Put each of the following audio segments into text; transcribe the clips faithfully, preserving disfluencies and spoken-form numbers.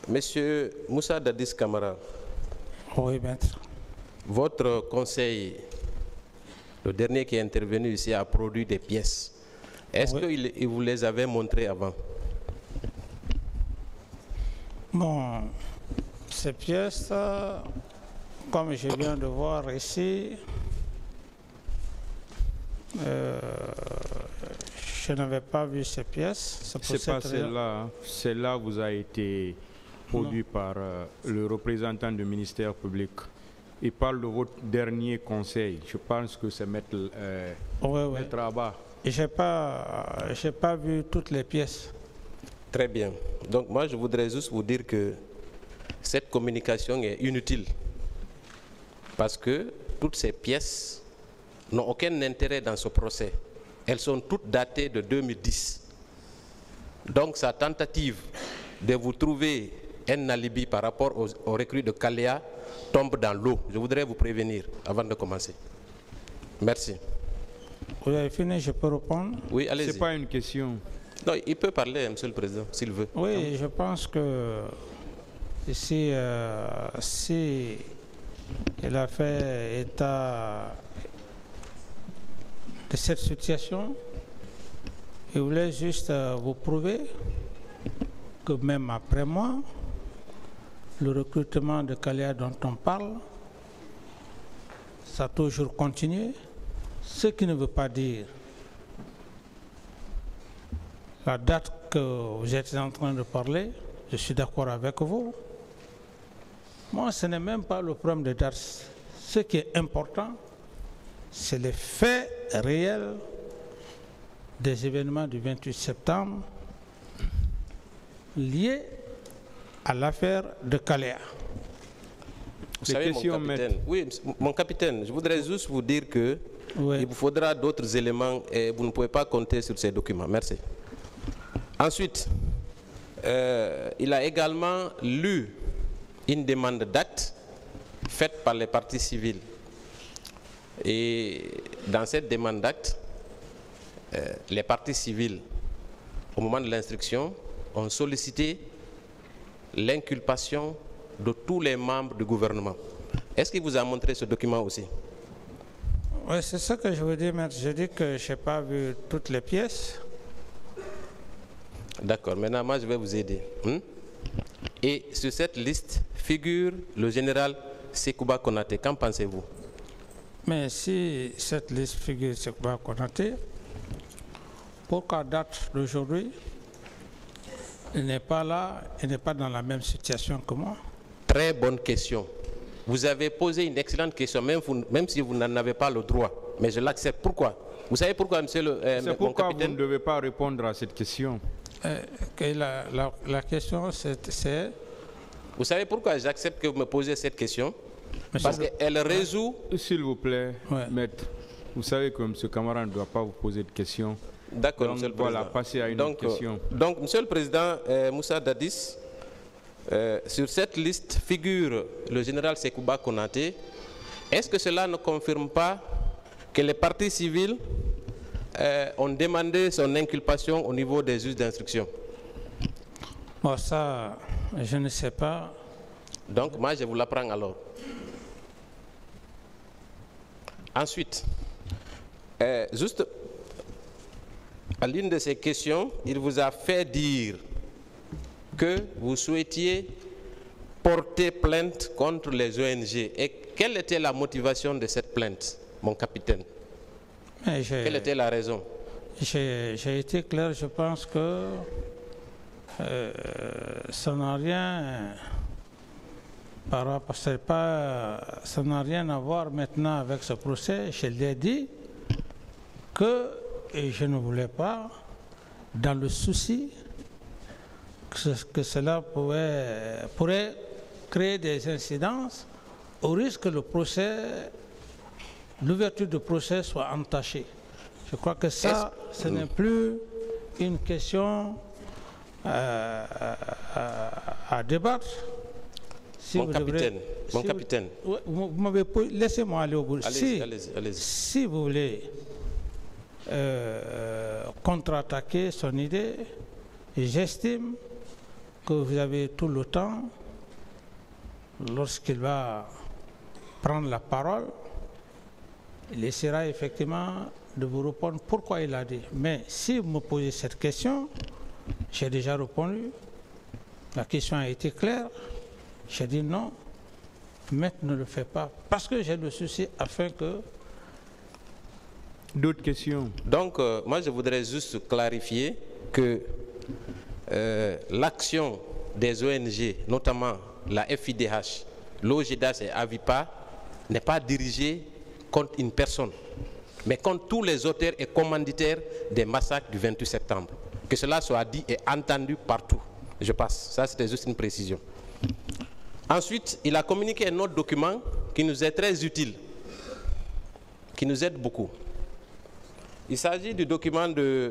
Monsieur Moussa Dadis Camara. Oui, maître. Votre conseil, le dernier qui est intervenu ici, a produit des pièces. Est-ce oui. qu'il vous les avait montrées avant? Bon, ces pièces, comme je viens de voir ici, euh, je n'avais pas vu ces pièces. C'est pas celle-là. Celle-là vous a été produit non. par euh, le représentant du ministère public. Il parle de votre dernier conseil. Je pense que c'est Maître, euh, oui, oui. Maître Abba. Je n'ai pas, j'ai pas vu toutes les pièces. Très bien. Donc moi, je voudrais juste vous dire que cette communication est inutile. Parce que toutes ces pièces n'ont aucun intérêt dans ce procès. Elles sont toutes datées de deux mille dix. Donc sa tentative de vous trouver un alibi par rapport aux, aux recrues de Kalea tombe dans l'eau. Je voudrais vous prévenir avant de commencer. Merci. Vous avez fini, je peux répondre? Oui, allez-y. C'est pas une question. Non, il peut parler, Monsieur le Président, s'il veut. Oui, non. Je pense que ici, euh, si il a fait état de cette situation, il voulait juste euh, vous prouver que même après moi, le recrutement de Kalea dont on parle, ça a toujours continué, ce qui ne veut pas dire la date que vous êtes en train de parler, je suis d'accord avec vous. Moi, ce n'est même pas le problème de date. Ce qui est important, c'est les faits réels des événements du vingt-huit septembre liés à l'affaire de Kalea. Vous savez, mon capitaine, oui, mon capitaine, je voudrais juste vous dire que oui. il vous faudra d'autres éléments et vous ne pouvez pas compter sur ces documents. Merci. Ensuite, euh, il a également lu une demande d'acte faite par les parties civiles. Et dans cette demande d'acte, euh, les parties civiles, au moment de l'instruction, ont sollicité l'inculpation de tous les membres du gouvernement. Est-ce qu'il vous a montré ce document aussi? Oui, c'est ça que je veux dire, maître. Je dis que je n'ai pas vu toutes les pièces. D'accord, maintenant moi je vais vous aider. Hmm? Et sur cette liste figure le général Sekouba Konaté. Qu'en pensez-vous? Mais si cette liste figure Sekouba Konaté, pourquoi date d'aujourd'hui, il n'est pas là, il n'est pas dans la même situation que moi? Très bonne question. Vous avez posé une excellente question, même, vous, même si vous n'en avez pas le droit. Mais je l'accepte. Pourquoi? Vous savez pourquoi, monsieur le euh, C'est pourquoi vous ne devez pas répondre à cette question. Euh, que la, la, la question, c'est... Vous savez pourquoi j'accepte que vous me posez cette question? Monsieur Parce qu'elle résout... S'il vous plaît, ouais. maître, vous savez que M. Camara ne doit pas vous poser de questions. D'accord, monsieur le Président. Voilà, passer à une donc, autre question. Donc, monsieur le Président euh, Moussa Dadis, euh, sur cette liste figure le général Sekouba Konaté. Est-ce que cela ne confirme pas que les parties civiles euh, ont demandé son inculpation au niveau des juges d'instruction? Bon, ça, je ne sais pas. Donc, moi, je vous l'apprends alors. Ensuite, euh, juste à l'une de ces questions, il vous a fait dire que vous souhaitiez porter plainte contre les O N G. Et quelle était la motivation de cette plainte, mon capitaine? Quelle était la raison? J'ai été clair, je pense que euh, ça n'a rien, par, pas, ça n'a rien à voir maintenant avec ce procès. Je l'ai dit que et je ne voulais pas, dans le souci que, que cela pouvait, pourrait créer des incidences, au risque que le procès, l'ouverture du procès soit entachée. Je crois que ça, ce n'est plus une question euh, à, à débattre. Si mon capitaine, devrez, mon si capitaine. Vous, vous, vous m'avez laissez-moi aller au bout. Allez-y, si, allez-y, allez-y. Si vous voulez euh, contre-attaquer son idée, j'estime que vous avez tout le temps, lorsqu'il va prendre la parole, il essaiera effectivement de vous répondre pourquoi il a dit. Mais si vous me posez cette question, j'ai déjà répondu. La question a été claire. J'ai dit non, maître ne le fait pas. Parce que j'ai le souci afin que... D'autres questions? Donc, euh, moi, je voudrais juste clarifier que euh, l'action des O N G, notamment la F I D H, l'O G D H et Avipa, n'est pas dirigée contre une personne, mais contre tous les auteurs et commanditaires des massacres du vingt-huit septembre. Que cela soit dit et entendu partout. Je passe. Ça, c'était juste une précision. Ensuite, il a communiqué un autre document qui nous est très utile, qui nous aide beaucoup. Il s'agit du document de,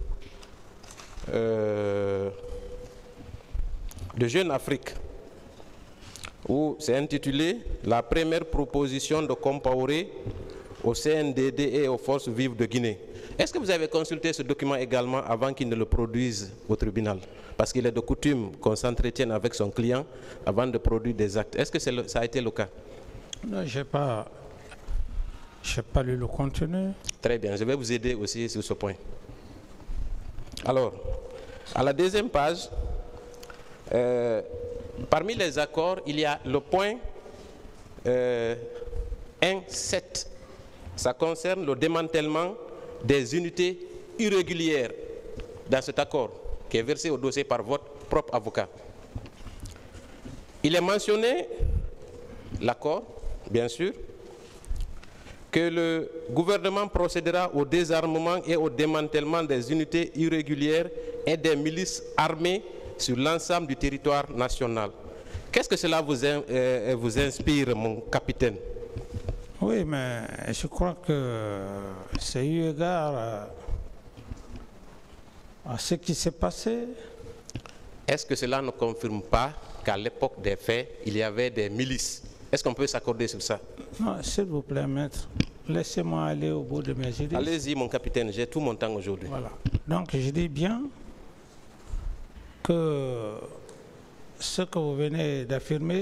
euh, de Jeune Afrique, où c'est intitulé « La première proposition de Compaoré au C N D D et aux forces vives de Guinée ». Est-ce que vous avez consulté ce document également avant qu'il ne le produise au tribunal? Parce qu'il est de coutume qu'on s'entretienne avec son client avant de produire des actes. Est-ce que c'est ça a été le cas? Non, je n'ai pas, j'ai pas lu le contenu. Très bien, je vais vous aider aussi sur ce point. Alors, à la deuxième page, euh, parmi les accords, il y a le point euh, un sept. Ça concerne le démantèlement des unités irrégulières dans cet accord, qui est versé au dossier par votre propre avocat. Il est mentionné, l'accord, bien sûr, que le gouvernement procédera au désarmement et au démantèlement des unités irrégulières et des milices armées sur l'ensemble du territoire national. Qu'est-ce que cela vous, euh, vous inspire, mon capitaine? Oui, mais je crois que c'est eu égard à ce qui s'est passé. Est-ce que cela ne confirme pas qu'à l'époque des faits, il y avait des milices? Est-ce qu'on peut s'accorder sur ça? Non, s'il vous plaît, maître, laissez-moi aller au bout de mes idées. Allez-y, mon capitaine, j'ai tout mon temps aujourd'hui. Voilà. Donc, je dis bien que ce que vous venez d'affirmer,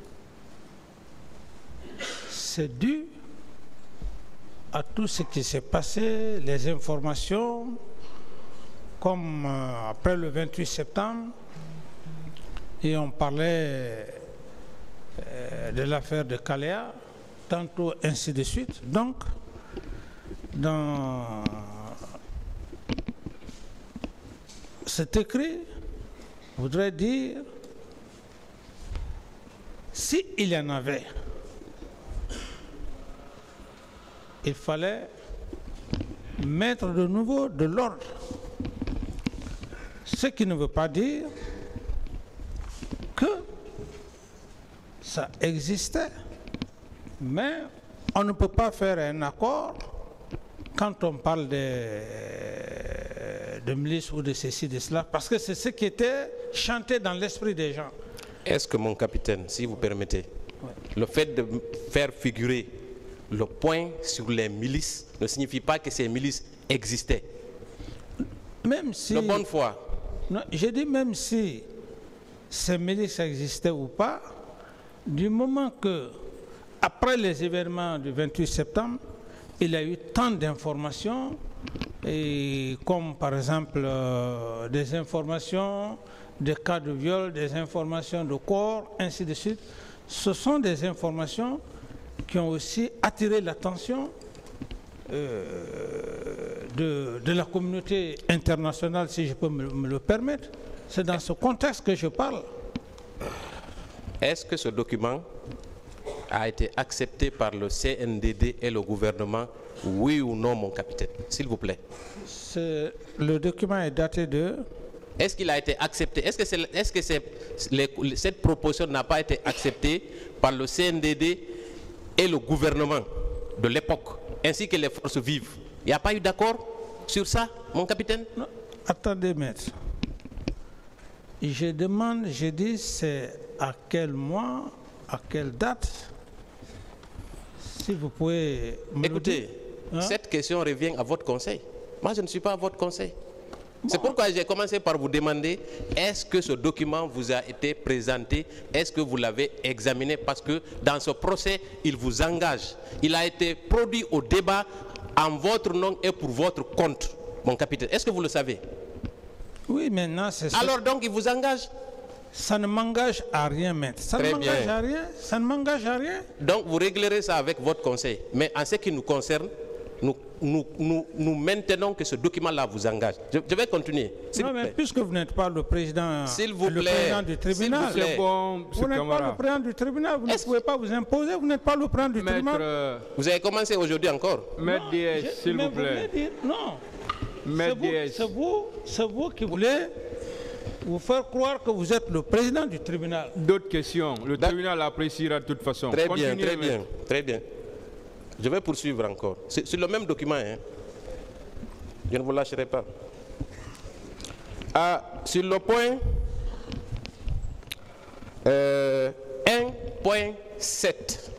c'est dû à tout ce qui s'est passé, les informations, comme euh, après le vingt-huit septembre, et on parlait euh, de l'affaire de Kalea, tantôt ainsi de suite. Donc, dans cet écrit, je voudrais dire, s'il y en avait, il fallait mettre de nouveau de l'ordre. Ce qui ne veut pas dire que ça existait, mais on ne peut pas faire un accord quand on parle de, de milices ou de ceci, de cela, parce que c'est ce qui était chanté dans l'esprit des gens. Est-ce que, mon capitaine, si vous permettez, ouais. le fait de faire figurer le point sur les milices ne signifie pas que ces milices existaient? Même si... De bonne foi. Non, je dis même si ces milices existaient ou pas, du moment que, après les événements du vingt-huit septembre, il y a eu tant d'informations, et comme par exemple euh, des informations, des cas de viol, des informations de corps, ainsi de suite, ce sont des informations qui ont aussi attiré l'attention euh, de, de la communauté internationale, si je peux me, me le permettre. C'est dans ce contexte que je parle. Est-ce que ce document a été accepté par le C N D D et le gouvernement, oui ou non, mon capitaine, s'il vous plaît? Le document est daté de... Est-ce qu'il a été accepté? Est-ce que, c'est, est-ce que c'est, les, cette proposition n'a pas été acceptée par le C N D D et le gouvernement de l'époque, ainsi que les forces vives? Il n'y a pas eu d'accord sur ça, mon capitaine? Non, attendez, maître. Je demande, je dis, c'est à quel mois, à quelle date? Si vous pouvez me Écoutez, le dire, hein? Cette question revient à votre conseil. Moi, je ne suis pas à votre conseil. Bon. C'est pourquoi j'ai commencé par vous demander, est-ce que ce document vous a été présenté? Est-ce que vous l'avez examiné? Parce que dans ce procès, il vous engage. Il a été produit au débat en votre nom et pour votre compte, mon capitaine. Est-ce que vous le savez? Oui, maintenant, c'est ça. Alors donc, il vous engage? Ça ne m'engage à rien, maître. Ça Très ne m'engage bien. à rien. Ça ne m'engage à rien. Donc, vous réglerez ça avec votre conseil. Mais en ce qui nous concerne, nous, nous, nous, nous maintenons que ce document-là vous engage. Je, je vais continuer. Non, mais puisque vous n'êtes pas le président, s'il vous le plaît, président du tribunal, s'il vous plaît. Bon, vous n'êtes pas le président du tribunal, vous ne pouvez pas vous imposer, vous n'êtes pas le président du Maître, tribunal. euh, Vous avez commencé aujourd'hui encore? Maître Non, D S, je- s'il mais vous plaît. voulez dire- non. Maître C'est vous, D S. c'est vous, c'est vous qui voulez vous faire croire que vous êtes le président du tribunal. D'autres questions. Le D'ac- tribunal appréciera de toute façon. Très bien, Continuez, très maître. bien, très bien. Je vais poursuivre encore. C'est sur le même document, hein. Je ne vous lâcherai pas. Ah, sur le point euh, un point sept,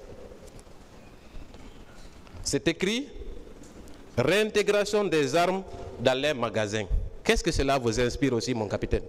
c'est écrit réintégration des armes dans les magasins. Qu'est-ce que cela vous inspire aussi, mon capitaine?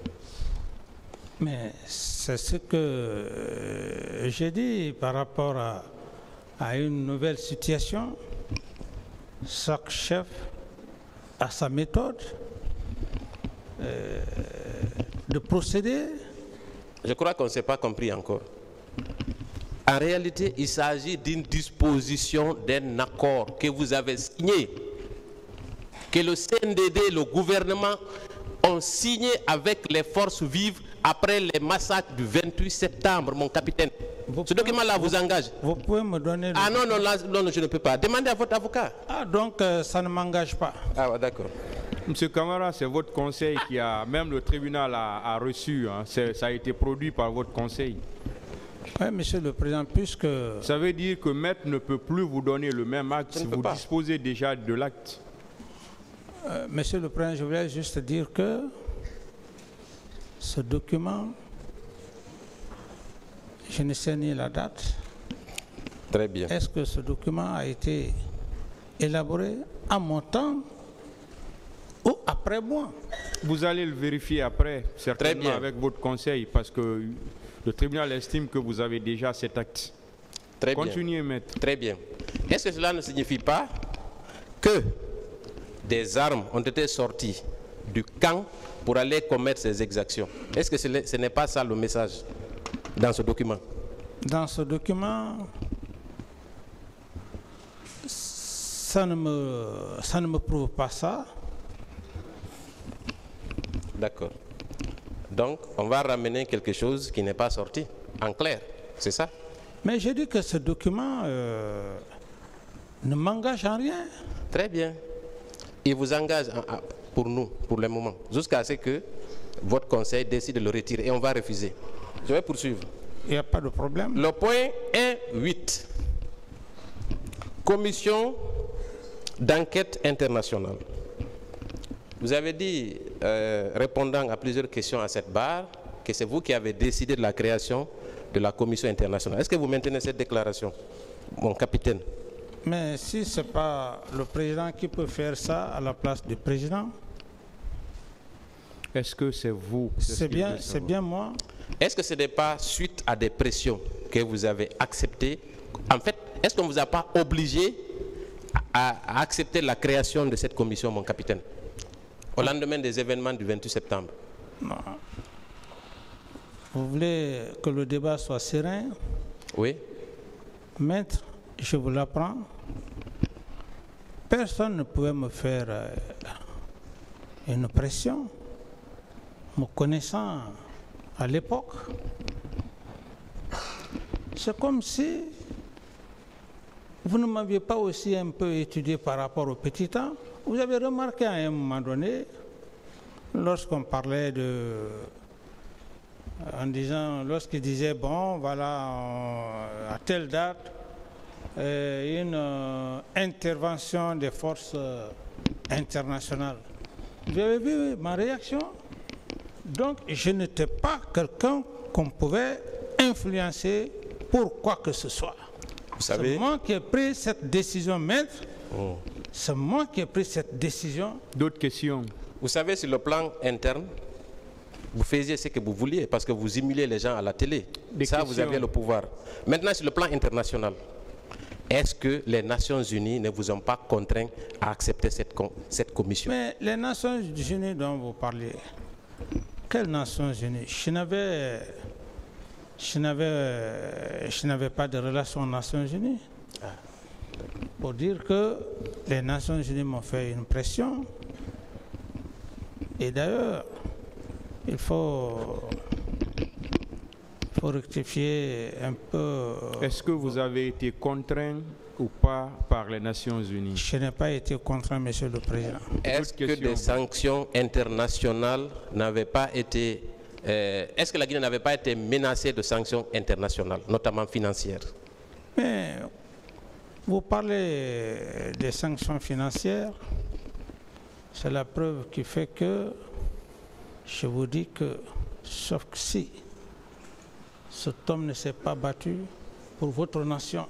Mais c'est ce que euh, j'ai dit par rapport à, à une nouvelle situation. Chaque chef a sa méthode euh, de procéder. Je crois qu'on ne s'est pas compris encore. En réalité, il s'agit d'une disposition d'un accord que vous avez signé, que le C N D D et le gouvernement ont signé avec les forces vives après les massacres du vingt-huit septembre, mon capitaine. Vous Ce pouvez- document-là vous engage? Vous pouvez me donner... le- Ah non, non, là, non, non, je ne peux pas. Demandez à votre avocat. Ah, donc euh, ça ne m'engage pas. Ah, ouais, d'accord. Monsieur Camara, c'est votre conseil qui a, même le tribunal a, a reçu, hein. C'est- ça a été produit par votre conseil. Oui, Monsieur le Président, puisque... Ça veut dire que maître ne peut plus vous donner le même acte Je ne si peux vous pas. disposez déjà de l'acte. Euh, Monsieur le Président, je voulais juste dire que ce document, je ne sais ni la date. Très bien. Est-ce que ce document a été élaboré à mon temps ou après moi? Vous allez le vérifier après, certainement bien. avec votre conseil, parce que le tribunal estime que vous avez déjà cet acte. Très bien. Continuez, maître. Très bien. Est-ce que cela ne signifie pas que des armes ont été sorties du camp pour aller commettre ces exactions? Est-ce que ce n'est- ce n'est pas ça le message dans ce document? Dans ce document, ça ne me, ça ne me prouve pas ça. D'accord. Donc, on va ramener quelque chose qui n'est pas sorti, en clair, c'est ça? Mais je dis que ce document euh, ne m'engage en rien. Très bien. Il vous engage en- en- pour nous, pour le moment, jusqu'à ce que votre conseil décide de le retirer et on va refuser. Je vais poursuivre. Il n'y a pas de problème. Le point un point huit. Commission d'enquête internationale. Vous avez dit, euh, répondant à plusieurs questions à cette barre, que c'est vous qui avez décidé de la création de la commission internationale. Est-ce que vous maintenez cette déclaration, mon capitaine? Mais si ce n'est pas le président qui peut faire ça à la place du président, Est-ce que c'est vous? ce c'est qu'il bien, veut c'est savoir. bien moi. Est-ce que ce n'est pas suite à des pressions que vous avez acceptées? En fait, est-ce qu'on ne vous a pas obligé à, à accepter la création de cette commission, mon capitaine, au lendemain des événements du vingt-huit septembre? Non. Vous voulez que le débat soit serein? Oui. Maître, je vous l'apprends. Personne ne pouvait me faire euh, une pression, me connaissant à l'époque. C'est comme si vous ne m'aviez pas aussi un peu étudié par rapport au petit temps. Vous avez remarqué à un moment donné, lorsqu'on parlait de... en disant, lorsqu'il disait, bon, voilà, on- à telle date, euh, une euh, intervention des forces euh, internationales. Vous avez vu ma réaction? Donc, je n'étais pas quelqu'un qu'on pouvait influencer pour quoi que ce soit. Vous savez, C'est moi qui ai pris cette décision, maître. Oh. C'est moi qui ai pris cette décision. D'autres questions? vous Vous savez, sur le plan interne, vous faisiez ce que vous vouliez parce que vous humiliez les gens à la télé. Des Ça, questions. vous aviez le pouvoir. Maintenant, sur le plan international, est-ce que les Nations Unies ne vous ont pas contraint à accepter cette, com cette commission? Mais les Nations Unies dont vous parlez, quelles Nations Unies? Je n'avais, je n'avais, je n'avais pas de relation aux Nations Unies. Ah. Pour dire que les Nations Unies m'ont fait une pression. Et d'ailleurs, il faut, il faut rectifier un peu. Est-ce que vous avez été contraint ou pas par les Nations Unies? Je n'ai pas été contraint, Monsieur le Président. Est-ce que des sanctions internationales n'avaient pas été... Euh, Est-ce que la Guinée n'avait pas été menacée de sanctions internationales, notamment financières? Mais vous parlez des sanctions financières, c'est la preuve qui fait que je vous dis que, sauf que si cet homme ne s'est pas battu pour votre nation,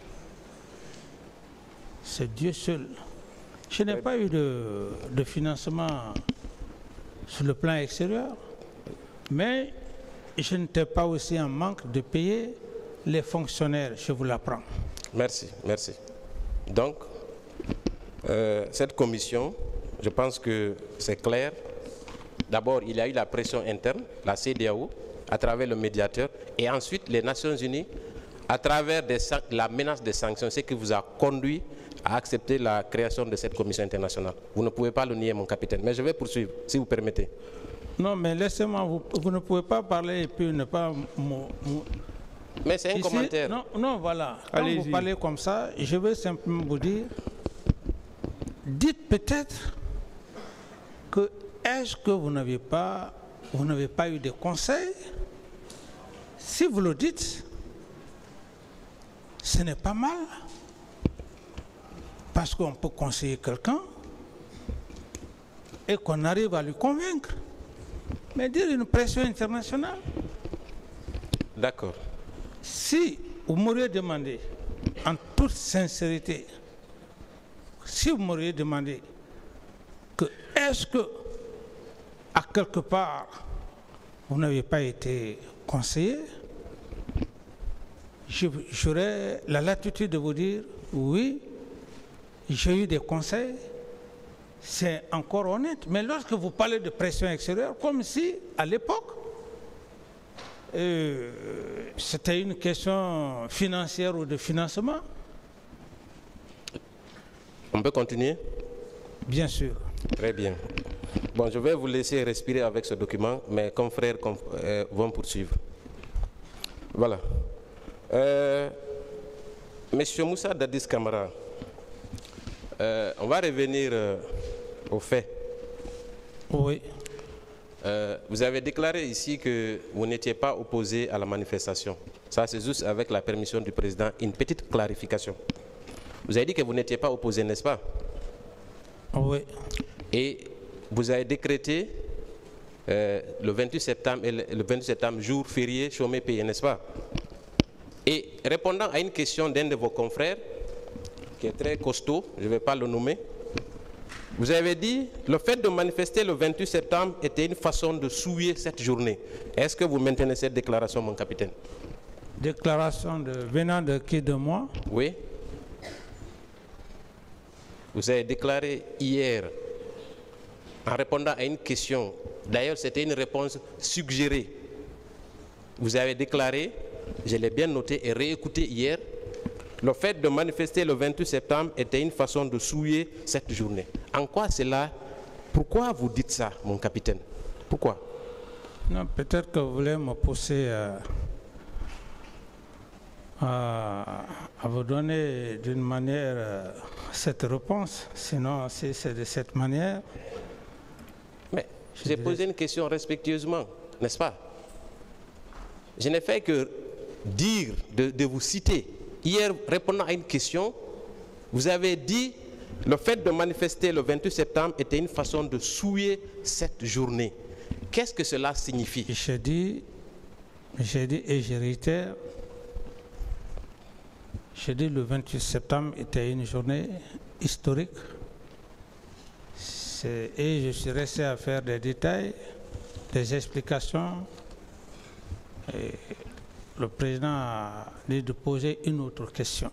c'est Dieu seul. Je n'ai pas eu de, de financement sur le plan extérieur, mais je n'étais pas aussi en manque de payer les fonctionnaires, je vous l'apprends. Merci, merci. Donc, euh, cette commission, je pense que c'est clair. D'abord, il y a eu la pression interne, la C E D E A O, à travers le médiateur, et ensuite les Nations Unies, à travers des, la menace des sanctions, ce qui vous a conduit à accepter la création de cette commission internationale. Vous ne pouvez pas le nier, mon capitaine, mais je vais poursuivre, si vous permettez. Non, mais laissez-moi, vous, vous ne pouvez pas parler et puis ne pas... Mais c'est un Ici, commentaire. Non, non, voilà. Quand vous parlez comme ça, je veux simplement vous dire, dites peut-être que est-ce que vous n'avez pas, vous n'avez pas eu de conseils? Si vous le dites, ce n'est pas mal, parce qu'on peut conseiller quelqu'un et qu'on arrive à lui convaincre. Mais dire une pression internationale. D'accord. Si vous m'auriez demandé, en toute sincérité, si vous m'auriez demandé que est-ce que, à quelque part, vous n'avez pas été conseillé, j'aurais la latitude de vous dire oui, j'ai eu des conseils, c'est encore honnête. Mais lorsque vous parlez de pression extérieure, comme si, à l'époque, Euh, c'était une question financière ou de financement. On peut continuer? Bien sûr. Très bien. Bon, je vais vous laisser respirer avec ce document, mes confrères euh, vont poursuivre. Voilà. Euh, Monsieur Moussa Dadis Camara, euh, on va revenir euh, aux faits. Oui. Euh, vous avez déclaré ici que vous n'étiez pas opposé à la manifestation. Ça, c'est juste avec la permission du président. Une petite clarification. Vous avez dit que vous n'étiez pas opposé, n'est-ce pas? Oui. Et vous avez décrété euh, le vingt-huit septembre, et le, le vingt-huit septembre, jour férié, chômé payé, n'est-ce pas? Et répondant à une question d'un de vos confrères, qui est très costaud, je ne vais pas le nommer, vous avez dit le fait de manifester le vingt-huit septembre était une façon de souiller cette journée. Est-ce que vous maintenez cette déclaration, mon capitaine? Déclaration de, venant de qui, de moi? Oui. Vous avez déclaré hier, en répondant à une question, d'ailleurs c'était une réponse suggérée, vous avez déclaré, je l'ai bien noté et réécouté hier, le fait de manifester le vingt-huit septembre était une façon de souiller cette journée. En quoi cela? Pourquoi vous dites ça, mon capitaine? Pourquoi? Non, peut-être que vous voulez me pousser à, à, à vous donner d'une manière euh, cette réponse. Sinon, si c'est de cette manière... Mais j'ai posé une question respectueusement, n'est-ce pas? Je n'ai fait que dire, de, de vous citer. Hier, répondant à une question, vous avez dit le fait de manifester le vingt-huit septembre était une façon de souiller cette journée. Qu'est-ce que cela signifie? J'ai dit, j'ai dit et je réitère, j'ai dit le vingt-huit septembre était une journée historique. Et je suis resté à faire des détails, des explications. Et le président a dit de poser une autre question.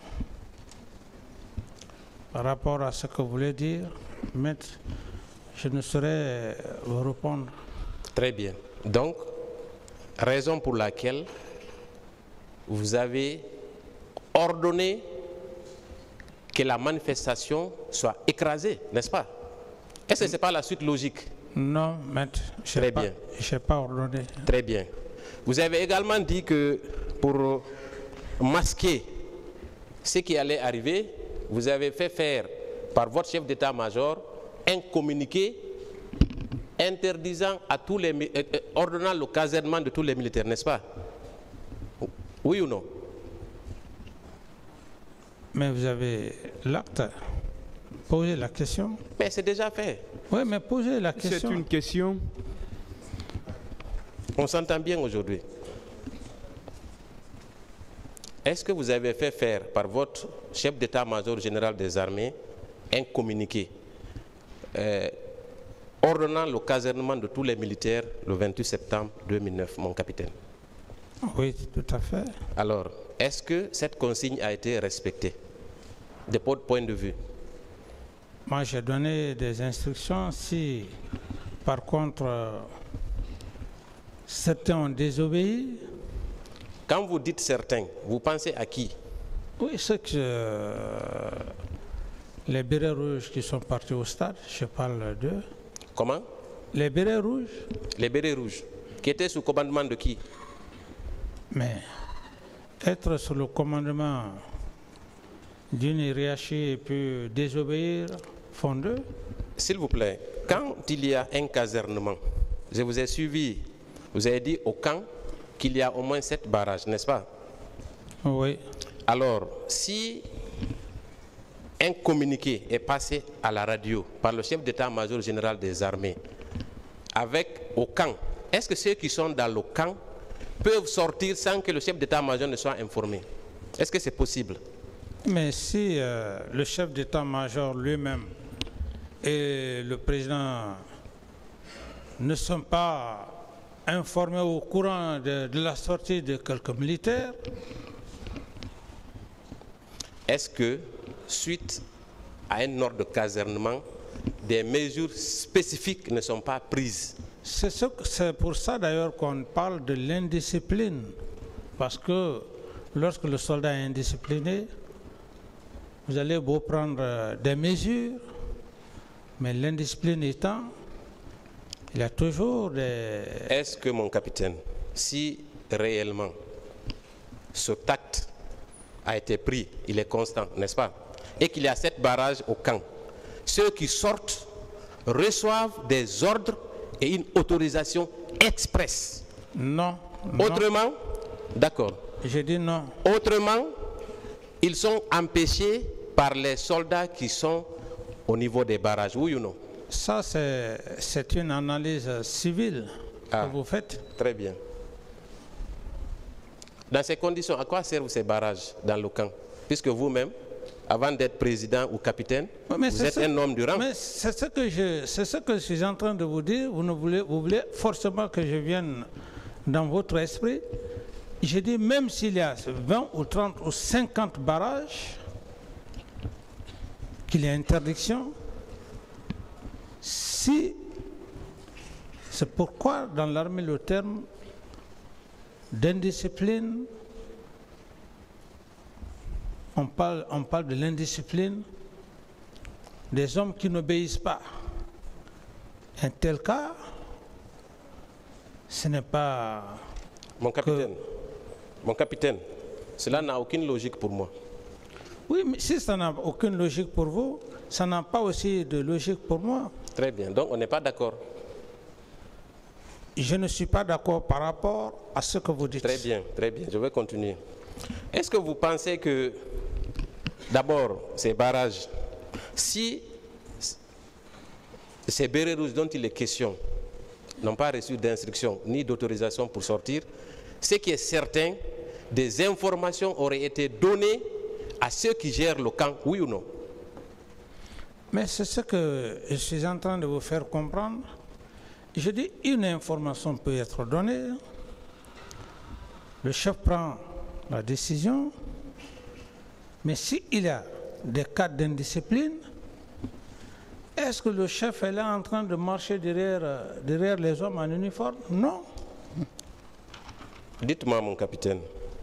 Par rapport à ce que vous voulez dire, maître, je ne saurais vous répondre. Très bien. Donc, raison pour laquelle vous avez ordonné que la manifestation soit écrasée, n'est-ce pas? Est-ce que ce n'est pas la suite logique? Non, maître, je n'ai pas, pas ordonné. Très bien. Vous avez également dit que pour masquer ce qui allait arriver, vous avez fait faire par votre chef d'état-major un communiqué interdisant à tous les, euh, ordonnant le casernement de tous les militaires, n'est-ce pas? Oui ou non? Mais vous avez l'acte. Posez la question. Mais c'est déjà fait. Oui, mais posez la question. C'est une question. On s'entend bien aujourd'hui. Est-ce que vous avez fait faire par votre chef d'état-major général des armées un communiqué euh, ordonnant le casernement de tous les militaires le vingt-huit septembre deux mille neuf, mon capitaine? Oui, tout à fait. Alors, est-ce que cette consigne a été respectée de votre point de vue? Moi, j'ai donné des instructions. Si, par contre, euh, certains ont désobéi. Quand vous dites certains, vous pensez à qui? Oui, c'est que euh, les bérets rouges qui sont partis au stade, je parle d'eux. Comment? Les bérets rouges. Les bérets rouges, qui étaient sous commandement de qui? Mais être sous le commandement d'une hiérarchie et puis désobéir font d'eux. S'il vous plaît, quand il y a un casernement, je vous ai suivi, vous avez dit au camp qu'il y a au moins sept barrages, n'est-ce pas? Oui. Alors, si un communiqué est passé à la radio par le chef d'état-major général des armées avec au camp, est-ce que ceux qui sont dans le camp peuvent sortir sans que le chef d'état-major ne soit informé? Est-ce que c'est possible? Mais si euh, le chef d'état-major lui-même et le président ne sont pas informés au courant de, de la sortie de quelques militaires. Est-ce que, suite à un ordre de casernement, des mesures spécifiques ne sont pas prises? C'est ce, c'est pour ça d'ailleurs qu'on parle de l'indiscipline. Parce que lorsque le soldat est indiscipliné, vous allez beau prendre des mesures, mais l'indiscipline étant, il y a toujours des... Est-ce que, mon capitaine, si réellement ce tact a été pris, il est constant, n'est-ce pas, et qu'il y a sept barrages au camp, ceux qui sortent reçoivent des ordres et une autorisation express? Non. Autrement, d'accord. J'ai dit non. Autrement, ils sont empêchés par les soldats qui sont au niveau des barrages, oui ou non? Ça, c'est une analyse civile ah, que vous faites. Très bien. Dans ces conditions, à quoi servent ces barrages dans le camp? Puisque vous-même, avant d'être président ou capitaine, mais vous êtes ce, un homme du rang. Mais c'est ce, que je, c'est ce que je suis en train de vous dire. Vous, ne voulez, vous voulez forcément que je vienne dans votre esprit. Je dis, même s'il y a vingt ou trente ou cinquante barrages, qu'il y a interdiction, si c'est pourquoi dans l'armée le terme d'indiscipline, on parle, on parle de l'indiscipline des hommes qui n'obéissent pas. Un tel cas, ce n'est pas... Mon capitaine, que... mon capitaine, cela n'a aucune logique pour moi. Oui, mais si ça n'a aucune logique pour vous, ça n'a pas aussi de logique pour moi. Très bien, donc on n'est pas d'accord. Je ne suis pas d'accord par rapport à ce que vous dites. Très bien, très bien, je vais continuer. Est-ce que vous pensez que, d'abord, ces barrages, si ces bérets rouges dont il est question n'ont pas reçu d'instruction ni d'autorisation pour sortir, ce qui est certain, des informations auraient été données à ceux qui gèrent le camp, oui ou non? Mais c'est ce que je suis en train de vous faire comprendre. Je dis, une information peut être donnée. Le chef prend la décision. Mais s'il y a des cas d'indiscipline, est-ce que le chef est là en train de marcher derrière, derrière les hommes en uniforme? Non. Dites-moi, mon capitaine,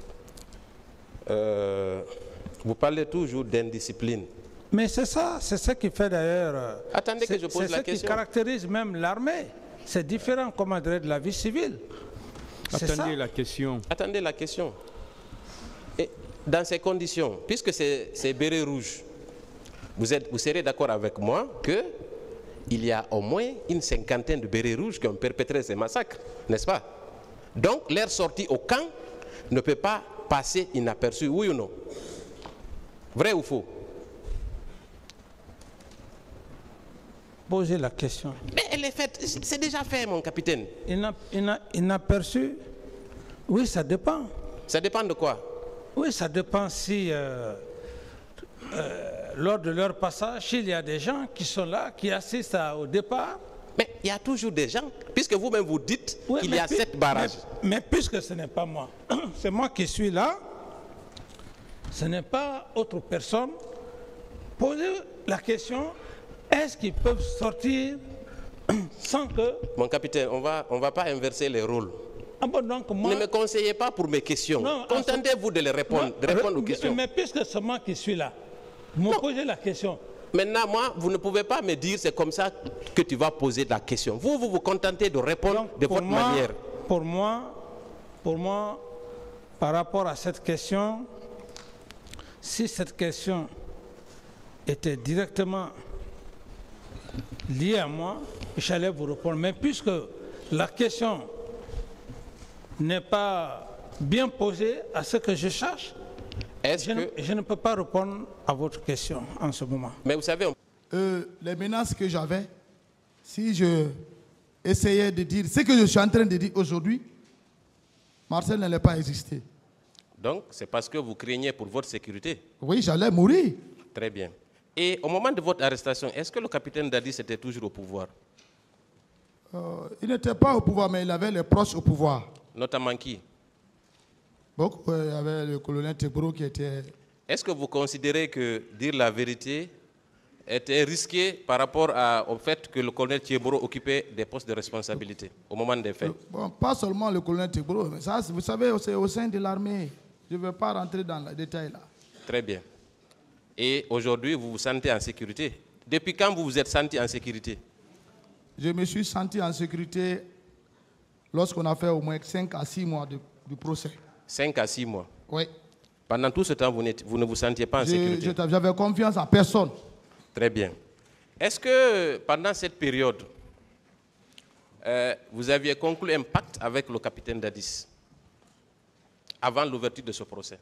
euh, vous parlez toujours d'indiscipline. Mais c'est ça, c'est ça qui fait d'ailleurs... Attendez que je pose la question. C'est ce qui caractérise même l'armée. C'est différent, comme de la vie civile. Attendez ça. la question. Attendez la question. Et dans ces conditions, puisque c'est béret rouge, vous, êtes, vous serez d'accord avec moi qu'il y a au moins une cinquantaine de bérets rouges qui ont perpétré ces massacres, n'est-ce pas? Donc, leur sortie au camp ne peut pas passer inaperçue, oui ou non? Vrai ou faux? Posez la question. Mais elle est faite, c'est déjà fait, mon capitaine. Inaperçu? Oui, ça dépend. Ça dépend de quoi? Oui, ça dépend si, euh, euh, lors de leur passage, il y a des gens qui sont là, qui assistent à, au départ. Mais il y a toujours des gens, puisque vous-même vous dites oui, qu'il y a sept barrages. Mais, mais puisque ce n'est pas moi, c'est moi qui suis là, ce n'est pas autre personne. Posez la question, est-ce qu'ils peuvent sortir sans que... Mon capitaine, on va, on va pas inverser les rôles. Ah bon, donc moi... Ne me conseillez pas pour mes questions. Contentez-vous de les répondre, non, de répondre aux questions. Mais puisque c'est moi qui suis là, vous me posez la question. Maintenant, moi, vous ne pouvez pas me dire c'est comme ça que tu vas poser la question. Vous, vous vous contentez de répondre donc, de votre moi, manière. Pour moi, pour moi, par rapport à cette question, si cette question était directement liée à moi, j'allais vous répondre. Mais puisque la question n'est pas bien posée à ce que je cherche, je, que... ne, je ne peux pas répondre à votre question en ce moment. Mais vous savez... On... Euh, les menaces que j'avais, si je essayais de dire ce que je suis en train de dire aujourd'hui, Marcel n'allait pas exister. Donc, c'est parce que vous craignez pour votre sécurité? Oui, j'allais mourir. Très bien. Et au moment de votre arrestation, est-ce que le capitaine Dadis était toujours au pouvoir? euh, Il n'était pas au pouvoir, mais il avait les proches au pouvoir. Notamment qui? Beaucoup, il y avait le colonel Tebro qui était... Est-ce que vous considérez que dire la vérité était risqué par rapport à, au fait que le colonel Tebro occupait des postes de responsabilité au moment des faits? Bon, pas seulement le colonel Tebro, mais ça, vous savez, c'est au sein de l'armée. Je ne vais pas rentrer dans les détails là. Très bien. Et aujourd'hui, vous vous sentez en sécurité? Depuis quand vous vous êtes senti en sécurité? Je me suis senti en sécurité lorsqu'on a fait au moins cinq à six mois de, du procès. cinq à six mois? Oui. Pendant tout ce temps, vous, vous ne vous sentiez pas en je, sécurité? J'avais confiance en personne. Très bien. Est-ce que pendant cette période, euh, vous aviez conclu un pacte avec le capitaine Dadis avant l'ouverture de ce procès?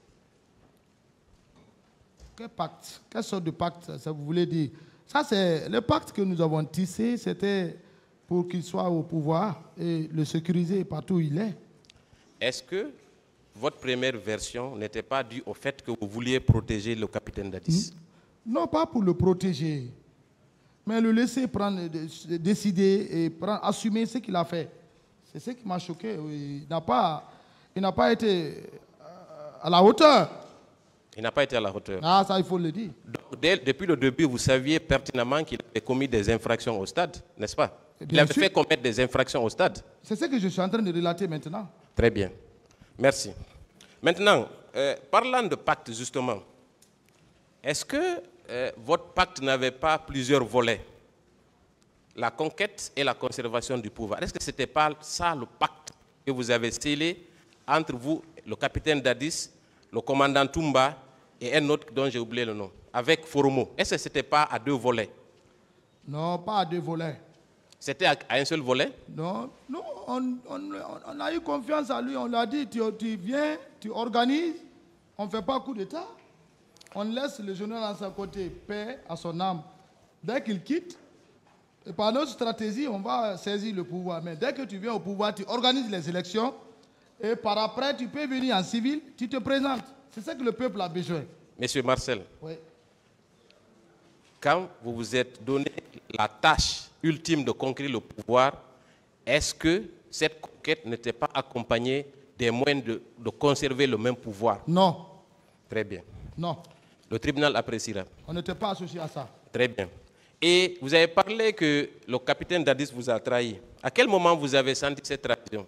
Quel pacte? Quelle sorte de pacte ça vous voulez dire? Ça, c'est le pacte que nous avons tissé, c'était pour qu'il soit au pouvoir et le sécuriser partout où il est. Est-ce que votre première version n'était pas due au fait que vous vouliez protéger le capitaine Dadis? Non, pas pour le protéger, mais le laisser prendre, décider et prendre, assumer ce qu'il a fait. C'est ce qui m'a choqué. Il n'a pas, il n'a pas été à la hauteur. Il n'a pas été à la hauteur. Ah, ça, il faut le dire. Donc, dès, depuis le début, vous saviez pertinemment qu'il avait commis des infractions au stade, n'est-ce pas? Il Bien avait sûr. fait commettre des infractions au stade. C'est ce que je suis en train de relater maintenant. Très bien. Merci. Maintenant, euh, parlant de pacte, justement, est-ce que euh, votre pacte n'avait pas plusieurs volets? La conquête et la conservation du pouvoir. Est-ce que ce n'était pas ça le pacte que vous avez scellé entre vous, le capitaine Dadis, le commandant Toumba et un autre dont j'ai oublié le nom, avec Foromo? Est-ce que ce n'était pas à deux volets? Non, pas à deux volets. C'était à, à un seul volet? Non, non on, on, on a eu confiance à lui. On lui a dit, tu, tu viens, tu organises. On ne fait pas coup d'État. On laisse le général à sa côté, paix à son âme. Dès qu'il quitte, et par notre stratégie, on va saisir le pouvoir. Mais dès que tu viens au pouvoir, tu organises les élections. Et par après, tu peux venir en civil, tu te présentes. C'est ça que le peuple a besoin. Monsieur Marcel, oui. quand vous vous êtes donné la tâche ultime de conquérir le pouvoir, est-ce que cette conquête n'était pas accompagnée des moyens de, de conserver le même pouvoir? Non. Très bien. Non. Le tribunal appréciera. On n'était pas associé à ça. Très bien. Et vous avez parlé que le capitaine Dadis vous a trahi. À quel moment vous avez senti cette trahison?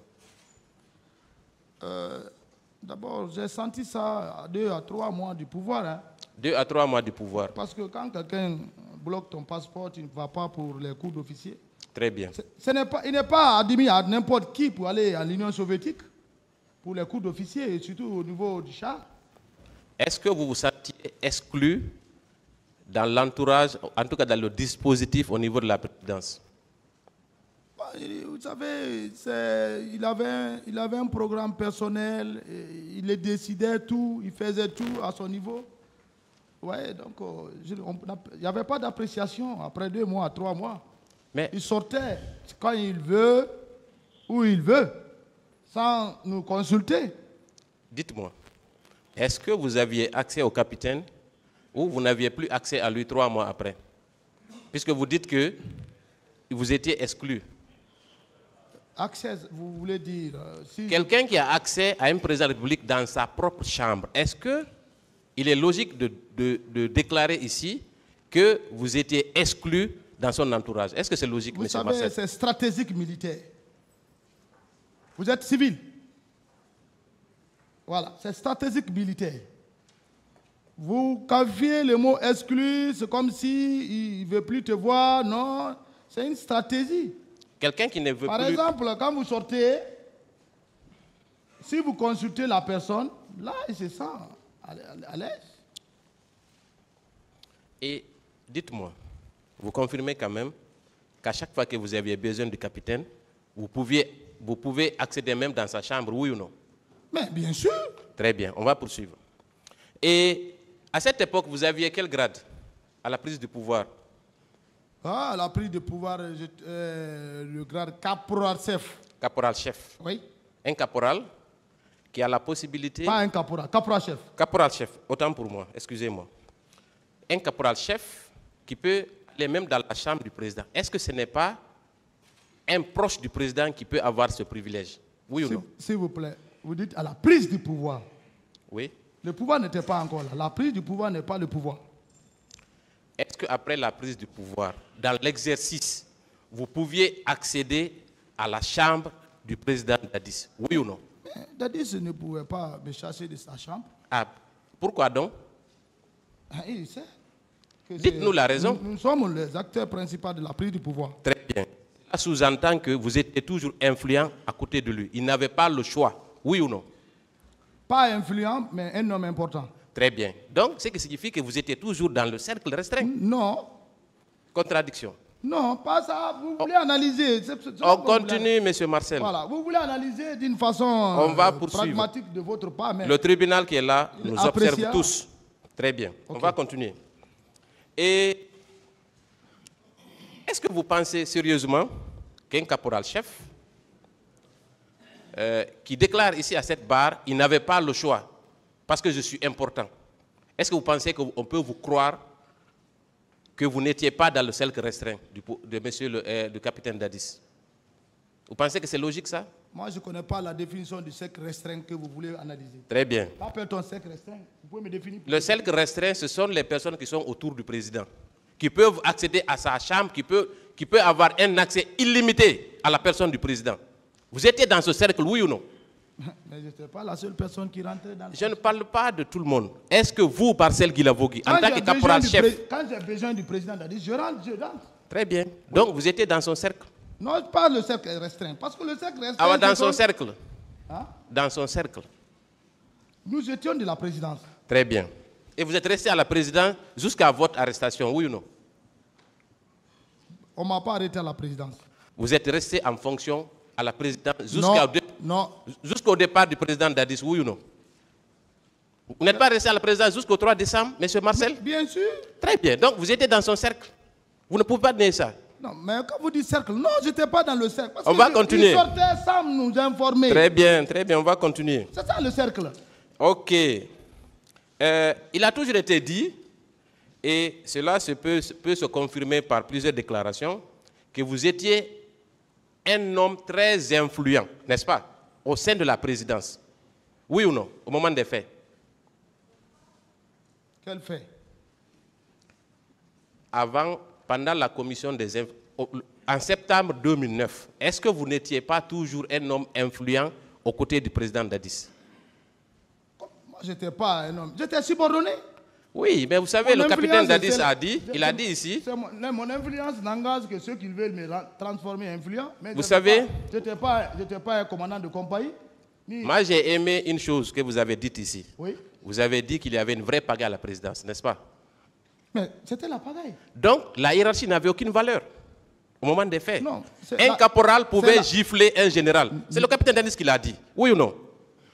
Euh, D'abord, j'ai senti ça à deux à trois mois du pouvoir. Hein. Deux à trois mois du pouvoir. Parce que quand quelqu'un bloque ton passeport, tu ne vas pas pour les cours d'officier. Très bien. Ce n'est pas, il n'est pas admis à n'importe qui pour aller à l'Union soviétique, pour les cours d'officier, et surtout au niveau du char. Est-ce que vous vous sentiez exclu dans l'entourage, en tout cas dans le dispositif au niveau de la présidence? Vous savez, il avait, il avait un programme personnel, il décidait tout, il faisait tout à son niveau. Ouais, donc il n'y avait pas d'appréciation après deux mois, trois mois. Mais il sortait quand il veut, où il veut, sans nous consulter. Dites-moi, est-ce que vous aviez accès au capitaine ou vous n'aviez plus accès à lui trois mois après? Puisque vous dites que vous étiez exclu. Accès, vous voulez dire... Si Quelqu'un qui a accès à un président de la République dans sa propre chambre, est-ce qu'il est logique de, de, de déclarer ici que vous étiez exclu dans son entourage? Est-ce que c'est logique, vous M. savez, Marcel? c'est stratégique militaire. Vous êtes civil. Voilà, c'est stratégique militaire. Vous qualifiez le mot exclu, c'est comme s'il ne veut plus te voir. Non, c'est une stratégie. Quelqu'un qui ne veut Par plus... exemple, quand vous sortez, si vous consultez la personne, là, il se sent à l'aise. Et dites-moi, vous confirmez quand même qu'à chaque fois que vous aviez besoin du capitaine, vous, pouviez, vous pouvez accéder même dans sa chambre, oui ou non? Mais bien sûr. Très bien, on va poursuivre. Et à cette époque, vous aviez quel grade à la prise du pouvoir? Ah, à la prise de pouvoir, je, euh, le grade caporal-chef. Caporal-chef. Oui. Un caporal qui a la possibilité... Pas un caporal, caporal-chef. Caporal-chef, autant pour moi, excusez-moi. Un caporal-chef qui peut aller même dans la chambre du président. Est-ce que ce n'est pas un proche du président qui peut avoir ce privilège? Oui ou non? S'il vous plaît, vous dites à la prise du pouvoir. Oui. Le pouvoir n'était pas encore là. La prise du pouvoir n'est pas le pouvoir. Est-ce qu'après la prise du pouvoir, dans l'exercice, vous pouviez accéder à la chambre du président Dadis? Oui ou non? Mais Dadis ne pouvait pas me chasser de sa chambre. Ah, pourquoi donc? Ah, il sait. Dites-nous la raison. Nous, nous sommes les acteurs principaux de la prise du pouvoir. Très bien. Cela sous-entend que vous étiez toujours influent à côté de lui. Il n'avait pas le choix. Oui ou non? Pas influent, mais un homme important. Très bien. Donc, ce qui signifie que vous étiez toujours dans le cercle restreint. Non. Contradiction. Non, pas ça. Vous voulez analyser. C'est, c'est On continue, M. Marcel. Voilà. Vous voulez analyser d'une façon On va euh, poursuivre. pragmatique de votre part. Mais le tribunal qui est là nous apprécia. observe tous. Très bien. Okay. On va continuer. Et est-ce que vous pensez sérieusement qu'un caporal-chef euh, qui déclare ici à cette barre, il n'avait pas le choix parce que je suis important. Est-ce que vous pensez qu'on peut vous croire que vous n'étiez pas dans le cercle restreint du, de monsieur le, euh, du capitaine Dadis? Vous pensez que c'est logique ça? Moi, je ne connais pas la définition du cercle restreint que vous voulez analyser. Très bien. Qu'appelle-t-on cercle restreint? Vous pouvez me définir? Le cercle restreint, ce sont les personnes qui sont autour du président, qui peuvent accéder à sa chambre, qui peut, qui peut avoir un accès illimité à la personne du président. Vous étiez dans ce cercle, oui ou non? Mais je n'étais pas la seule personne qui rentrait dans le... Je ne parle pas de tout le monde. Est-ce que vous, Marcel Guilavogui, en tant que caporal-chef... Quand j'ai besoin du président Dadis, je rentre, je rentre. Très bien. Donc, oui. Vous étiez dans son cercle? Non, pas le cercle restreint. Parce que le cercle restreint... Ah, dans son comme... cercle hein? Dans son cercle. Nous étions de la présidence. Très bien. Et vous êtes resté à la présidence jusqu'à votre arrestation, oui ou non? On ne m'a pas arrêté à la présidence. Vous êtes resté en fonction à la présidence jusqu'au dé... jusqu'au départ du président Dadis, oui ou non? Vous n'êtes pas resté à la présidence jusqu'au trois décembre, M. Marcel? Bien sûr. Très bien. Donc, vous étiez dans son cercle. Vous ne pouvez pas nier ça. Non, mais quand vous dites cercle, non, je n'étais pas dans le cercle. Parce on que va je, continuer. Il sortait sans nous informer. Très bien, très bien, on va continuer. C'est ça le cercle. Ok. Euh, il a toujours été dit Et cela se peut, peut se confirmer par plusieurs déclarations, que vous étiez un homme très influent, n'est-ce pas, au sein de la présidence. Oui ou non, au moment des faits? Quel fait? Avant, pendant la commission des inf... en septembre deux mille neuf, est-ce que vous n'étiez pas toujours un homme influent aux côtés du président Dadis? Moi, je n'étais pas un homme. J'étais subordonné. Oui, mais vous savez, Mon le capitaine influence, Dadis c'est la- a dit, il a dit ici, Mon, mon influence n'engage que ceux qui veulent me ra- transformer influent. Mais Vous j'étais savez- pas- Je n'étais pas, j'étais pas un commandant de compagnie. Ni... moi j'ai aimé une chose que vous avez dite ici. Oui. Vous avez dit qu'il y avait une vraie pagaille à la présidence, n'est-ce pas? Mais c'était la pagaille. Donc, la hiérarchie n'avait aucune valeur au moment des faits. Non, c'est un la- caporal pouvait la- gifler un général. C'est le capitaine Dadis qui l'a dit. Oui ou non?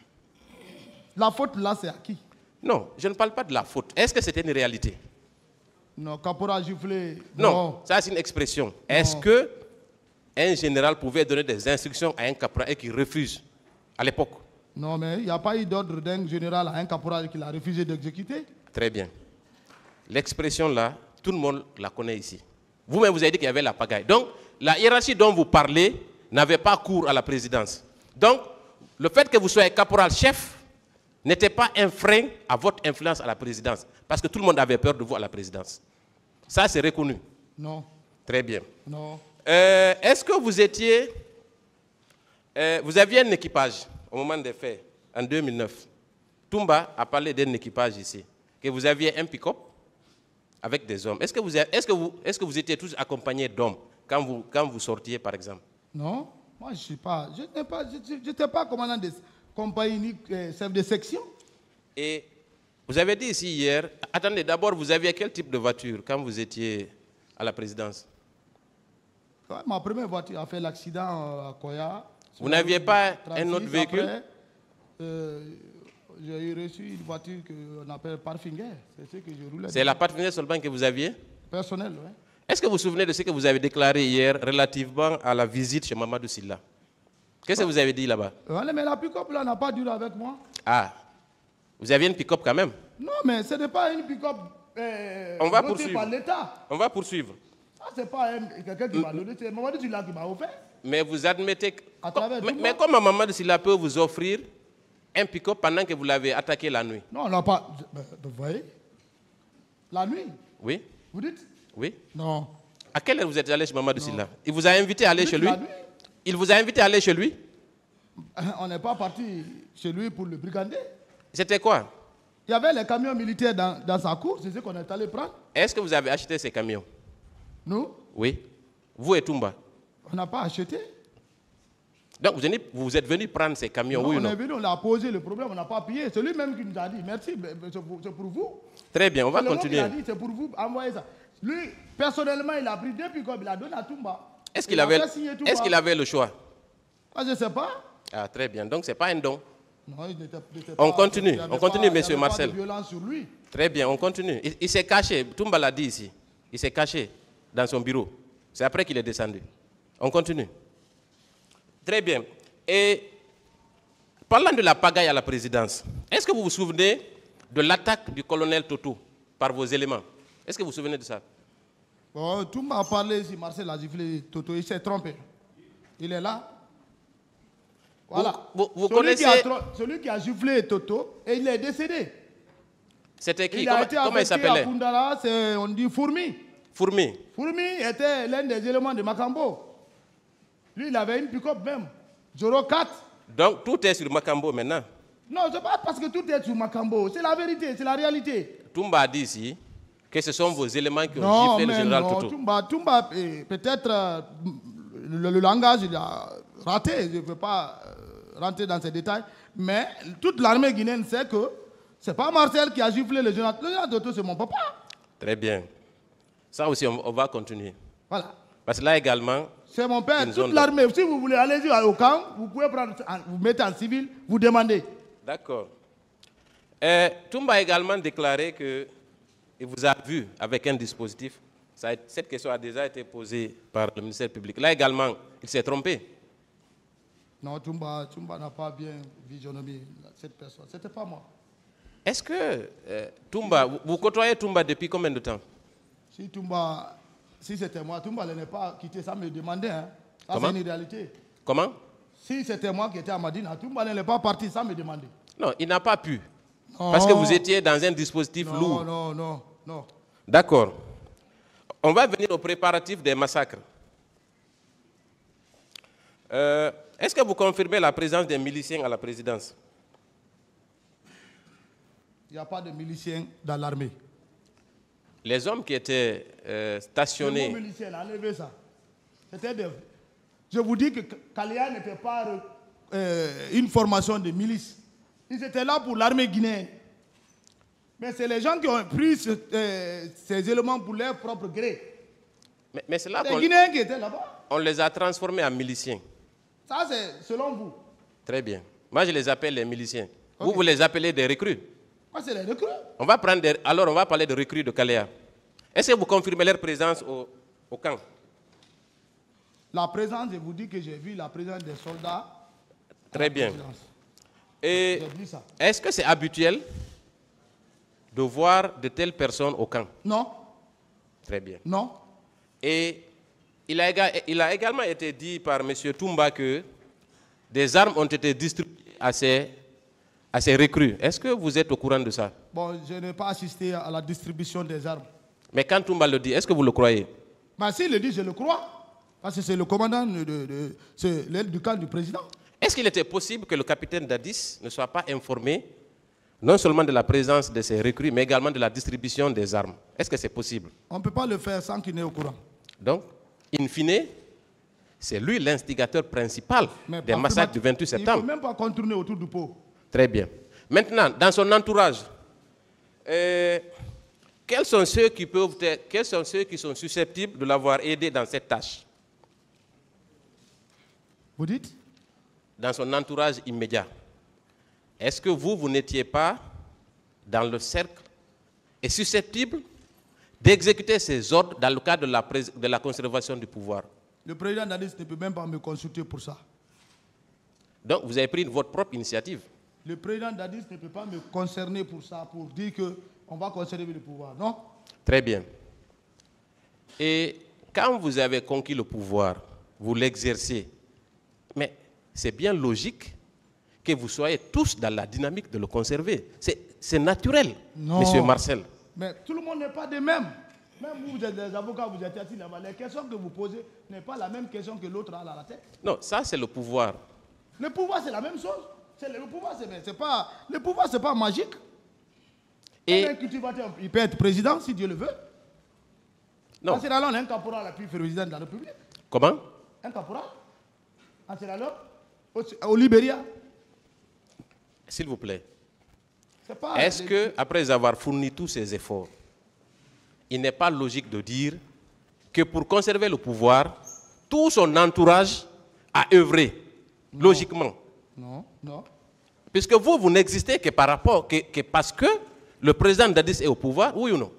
La faute là, c'est à qui? Non, je ne parle pas de la faute. Est-ce que c'était une réalité? Non, caporal giflé. Non, ça c'est une expression. Est-ce que un général pouvait donner des instructions à un caporal et qu'il refuse à l'époque? Non, mais il n'y a pas eu d'ordre d'un général à un caporal qui a refusé d'exécuter. Très bien. L'expression là, tout le monde la connaît ici. Vous-même, vous avez dit qu'il y avait la pagaille. Donc, la hiérarchie dont vous parlez n'avait pas cours à la présidence. Donc, le fait que vous soyez caporal-chef n'était pas un frein à votre influence à la présidence. Parce que tout le monde avait peur de vous à la présidence. Ça, c'est reconnu. Non, Très bien. non. Euh, Est-ce que vous étiez... euh, vous aviez un équipage au moment des faits, en deux mille neuf. Toumba a parlé d'un équipage ici. Que vous aviez un pick-up avec des hommes. Est-ce que vous, est-ce que vous, est-ce que vous étiez tous accompagnés d'hommes quand vous, quand vous sortiez, par exemple? Non, moi je suis pas, je n'étais pas, je, je- j'étais pas commandant de compagnie ni euh, chef de section. Et vous avez dit ici hier, attendez, d'abord, vous aviez quel type de voiture quand vous étiez à la présidence? Ouais, ma première voiture a fait l'accident euh, à Koya. Vous n'aviez pas trente-six. un autre véhicule? Après, euh, j'ai eu reçu une voiture qu'on appelle Parfinger. C'est ce que je roulais. C'est la Pathfinder seulement que vous aviez? Personnel, oui. Est-ce que vous vous souvenez de ce que vous avez déclaré hier relativement à la visite chez Mamadou Silla? Qu'est-ce que vous avez dit là-bas? Ouais, mais la pick-up là n'a pas duré avec moi. Ah, vous aviez une pick-up quand même? Non, mais ce n'est pas une pick-up euh, On va dotée poursuivre. par l'État. On va poursuivre. Ah, ce n'est pas un- quelqu'un qui m'a donné, c'est Mamadou Silla qui m'a offert. Mais vous admettez que... À travers mais, tout mais le comment Mamadou Silla peut vous offrir un pick-up pendant que vous l'avez attaqué la nuit? Non, on n'a pas. Ben, Vous voyez? La nuit, Oui? vous dites? Oui? Non. À quelle heure vous êtes allé chez Mamadou Silla? Il vous a invité à aller Oui, chez lui? la nuit. Il vous a invité à aller chez lui? On n'est pas parti chez lui pour le brigander. C'était quoi? Il y avait les camions militaires dans, dans sa cour, c'est ce qu'on est allé prendre. Est-ce que vous avez acheté ces camions? Nous, Oui. Vous et Toumba. on n'a pas acheté. Donc vous êtes, vous êtes venu prendre ces camions, Non, oui ou on non? est venu, on a posé le problème, on n'a pas payé. C'est lui-même qui nous a dit merci, mais- mais c'est pour, c'est pour vous. Très bien, on va C'est le mot continuer. qu'il a dit, c'est pour vous, envoyez ça. Lui, personnellement, il a pris deux pick-up, il a donné à Toumba. Est-ce Il qu'il a avait, fait signer Toumba. est-ce qu'il avait le choix? Ah, je ne sais pas. Ah, très bien. Donc, ce n'est pas un don. Non, il n'était- il n'était On pas- continue, il y avait on continue, pas- il y monsieur avait pas Marcel. de violence sur lui. Très bien, on continue. Il, il s'est caché, Toumba l'a dit ici. Il s'est caché dans son bureau. C'est après qu'il est descendu. On continue. Très bien. Et parlant de la pagaille à la présidence, est-ce que vous vous souvenez de l'attaque du colonel Toto par vos éléments? Est-ce que vous vous souvenez de ça? Bon, Toumba a parlé si Marcel a giflé Toto, il s'est trompé. Il est là. Voilà. Vous- vous- vous celui, qui a, connaissez- tro- celui qui a giflé Toto, et il est décédé. C'était qui? Il Comment, a été comment il affecté à s'appelait? Koundara, c'est- on dit Fourmi. Fourmi. Fourmi était l'un des éléments de Makambo. Lui, il avait une pick-up même. Joro quatre. Donc, tout est sur Makambo maintenant. Non, c'est pas parce que tout est sur Makambo. C'est la vérité, c'est la réalité. Toumba a dit ici que ce sont vos éléments qui ont Non, giflé le mais général non, Toto. Toumba, Toumba, eh, peut-être euh, le, le langage, il a raté. Je ne veux pas euh, rentrer dans ces détails. Mais toute l'armée guinéenne sait que ce n'est pas Marcel qui a giflé le général. Le général Toto, c'est mon papa. Très bien. Ça aussi, on, on va continuer. Voilà. Parce que là également, C'est mon père. Une zone Toute de- l'armée, si vous voulez aller au camp, vous pouvez prendre, vous mettez en civil, vous demandez. d'accord. Euh, Toumba a également déclaré qu'il vous a vu avec un dispositif. Ça a- cette question a déjà été posée par le ministère public. Là également, il s'est trompé. Non, Toumba, Toumba n'a pas bien visionné cette personne. Ce n'était pas moi. Est-ce que euh, Toumba, vous, vous côtoyez Toumba depuis combien de temps? Si Toumba, si c'était moi, Toumba ne l'ait pas quitté, ça me demandait. Hein. Ça, Comment? c'est une réalité. Comment? Si c'était moi qui étais à Madina, Toumba ne l'est pas parti, ça me demandait. Non, il n'a pas pu. Non. Parce que vous étiez dans un dispositif non, lourd. Non, non, non. D'accord. On va venir aux préparatifs des massacres. Euh, Est-ce que vous confirmez la présence des miliciens à la présidence? Il n'y a pas de miliciens dans l'armée. Les hommes qui étaient euh, stationnés... Le mot milicien, enlevez ça. C'était des... Je vous dis que Kaléa n'était pas euh, une formation de milice. Ils étaient là pour l'armée guinéenne. Mais c'est les gens qui ont pris ce, euh, ces éléments pour leur propre gré. Mais, mais c'est là Les qu'on Guinéens qui étaient là-bas. on les a transformés en miliciens. Ça, c'est selon vous. Très bien. Moi, je les appelle les miliciens. Ok. Vous, vous les appelez des recrues. Moi, c'est les recrues. On va prendre des- alors, on va parler de recrues de Kaléa. Est-ce que vous confirmez leur présence au, au camp? La présence, je vous dis que j'ai vu la présence des soldats. Très bien. Et J'ai vu ça. est-ce que c'est habituel de voir de telles personnes au camp? Non, Très bien. non. Et il a, éga- il a également été dit par M. Toumba que des armes ont été distribuées à ces, à ces recrues. Est-ce que vous êtes au courant de ça? Bon, je n'ai pas assisté à la distribution des armes. Mais quand Toumba le dit, est-ce que vous le croyez? Mais s'il le dit, je le crois. Parce que c'est le commandant de, de, de- c'est l'aile du camp du président. Est-ce qu'il était possible que le capitaine Dadis ne soit pas informé non seulement de la présence de ces recrues, mais également de la distribution des armes? Est-ce que c'est possible? On ne peut pas le faire sans qu'il n'ait au courant. Donc, in fine, c'est lui l'instigateur principal Mais des par massacres du primat- vingt-huit Il ne septembre. faut même pas contourner autour du pot. Très bien. Maintenant, dans son entourage, euh, quels sont ceux qui peuvent être- quels sont ceux qui sont susceptibles de l'avoir aidé dans cette tâche? Vous dites? Dans son entourage immédiat. Est-ce que vous, vous n'étiez pas dans le cercle et susceptible d'exécuter ces ordres dans le cadre de la, prés- de la conservation du pouvoir? Le président Dadis ne peut même pas me consulter pour ça. Donc, vous avez pris votre propre initiative. Le président Dadis ne peut pas me concerner pour ça, pour dire qu'on va conserver le pouvoir. Non? Très bien. Et quand vous avez conquis le pouvoir, vous l'exercez, mais c'est bien logique que vous soyez tous dans la dynamique de le conserver. C'est c'est naturel, Non. Monsieur Marcel. Mais tout le monde n'est pas de même. Même vous, vous êtes des avocats, vous êtes assis là-bas. Les questions que vous posez n'est pas la même question que l'autre a à la tête. Non, ça c'est le pouvoir. Le pouvoir, c'est la même chose. C'est le pouvoir, c'est c'est pas le pouvoir, c'est pas magique. Et Un cultivateur, il peut être président si Dieu le veut. non, En Sierra Leone, un caporal a pu faire président de la République. comment? Un caporal. En Sierra Leone, au, au Libéria. S'il vous plaît. C'est pas. Est-ce les- que après avoir fourni tous ces efforts, il n'est pas logique de dire que pour conserver le pouvoir, tout son entourage a œuvré logiquement? Non, non. Puisque vous, vous n'existez que par rapport, que, que parce que le président Dadis est au pouvoir, oui ou non?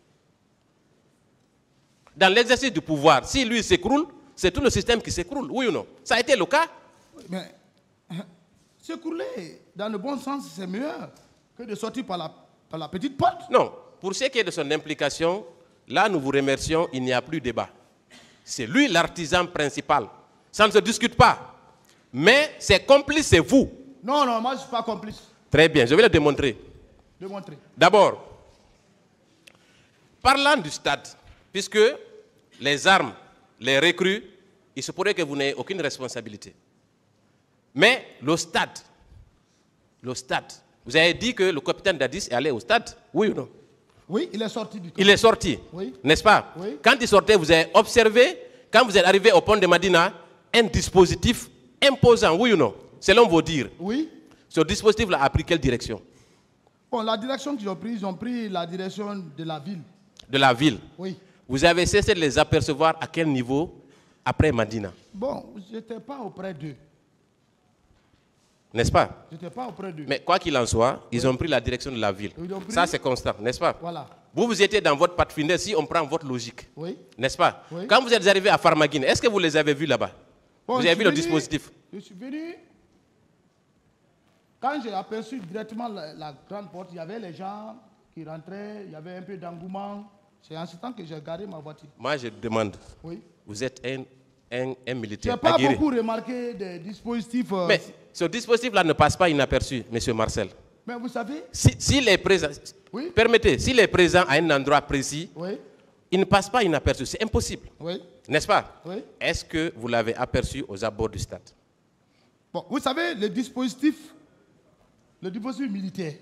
Dans l'exercice du pouvoir, si lui s'écroule, c'est tout le système qui s'écroule, oui ou non? Ça a été le cas? Mais s'écrouler dans le bon sens, c'est mieux que de sortir par la, par la petite porte. Non. Pour ce qui est de son implication, là, nous vous remercions, il n'y a plus débat. C'est lui l'artisan principal. Ça ne se discute pas. Mais ses complices, c'est vous. Non, non, moi je ne suis pas complice. Très bien, je vais le démontrer. Démontrer. D'abord, parlant du stade, puisque les armes, les recrues, il se pourrait que vous n'ayez aucune responsabilité. Mais le stade, le stade, vous avez dit que le capitaine Dadis est allé au stade, oui ou non? Oui, il est sorti du camp. Il est sorti, Oui. n'est-ce pas? Oui. Quand il sortait, vous avez observé, quand vous êtes arrivé au pont de Madina, un dispositif imposant, oui ou non? Selon vos dires. Oui. Ce dispositif-là a pris quelle direction? Bon, la direction qu'ils ont prise, ils ont pris la direction de la ville. De la ville. Oui. Vous avez cessé de les apercevoir à quel niveau après Madina? Bon, je n'étais pas auprès d'eux. N'est-ce pas? Je n'étais pas auprès d'eux. Mais quoi qu'il en soit, ils ont pris la direction de la ville. Ils ont pris- Ça, c'est constant, n'est-ce pas? Voilà. Vous, vous étiez dans votre pathfinder si on prend votre logique. Oui. N'est-ce pas? Oui. Quand vous êtes arrivé à Farmaguine, est-ce que vous les avez vus là-bas? Bon, Vous je avez suis vu le venu- dispositif? Je suis venu. quand j'ai aperçu directement la, la grande porte, il y avait les gens qui rentraient, il y avait un peu d'engouement. C'est en ce temps que j'ai garé ma voiture. Moi, je demande, Oui. vous êtes un, un, un Je militaire n'ai pas aguerri. beaucoup remarqué des dispositifs. euh, Mais ce dispositif-là ne passe pas inaperçu, M. Marcel. mais vous savez, Si, s'il est présent, Oui. permettez, s'il est présent à un endroit précis, oui, il ne passe pas inaperçu. C'est impossible, oui, n'est-ce pas? oui. Est-ce que vous l'avez aperçu aux abords du stade? Bon, vous savez, le dispositif, le dispositif militaire,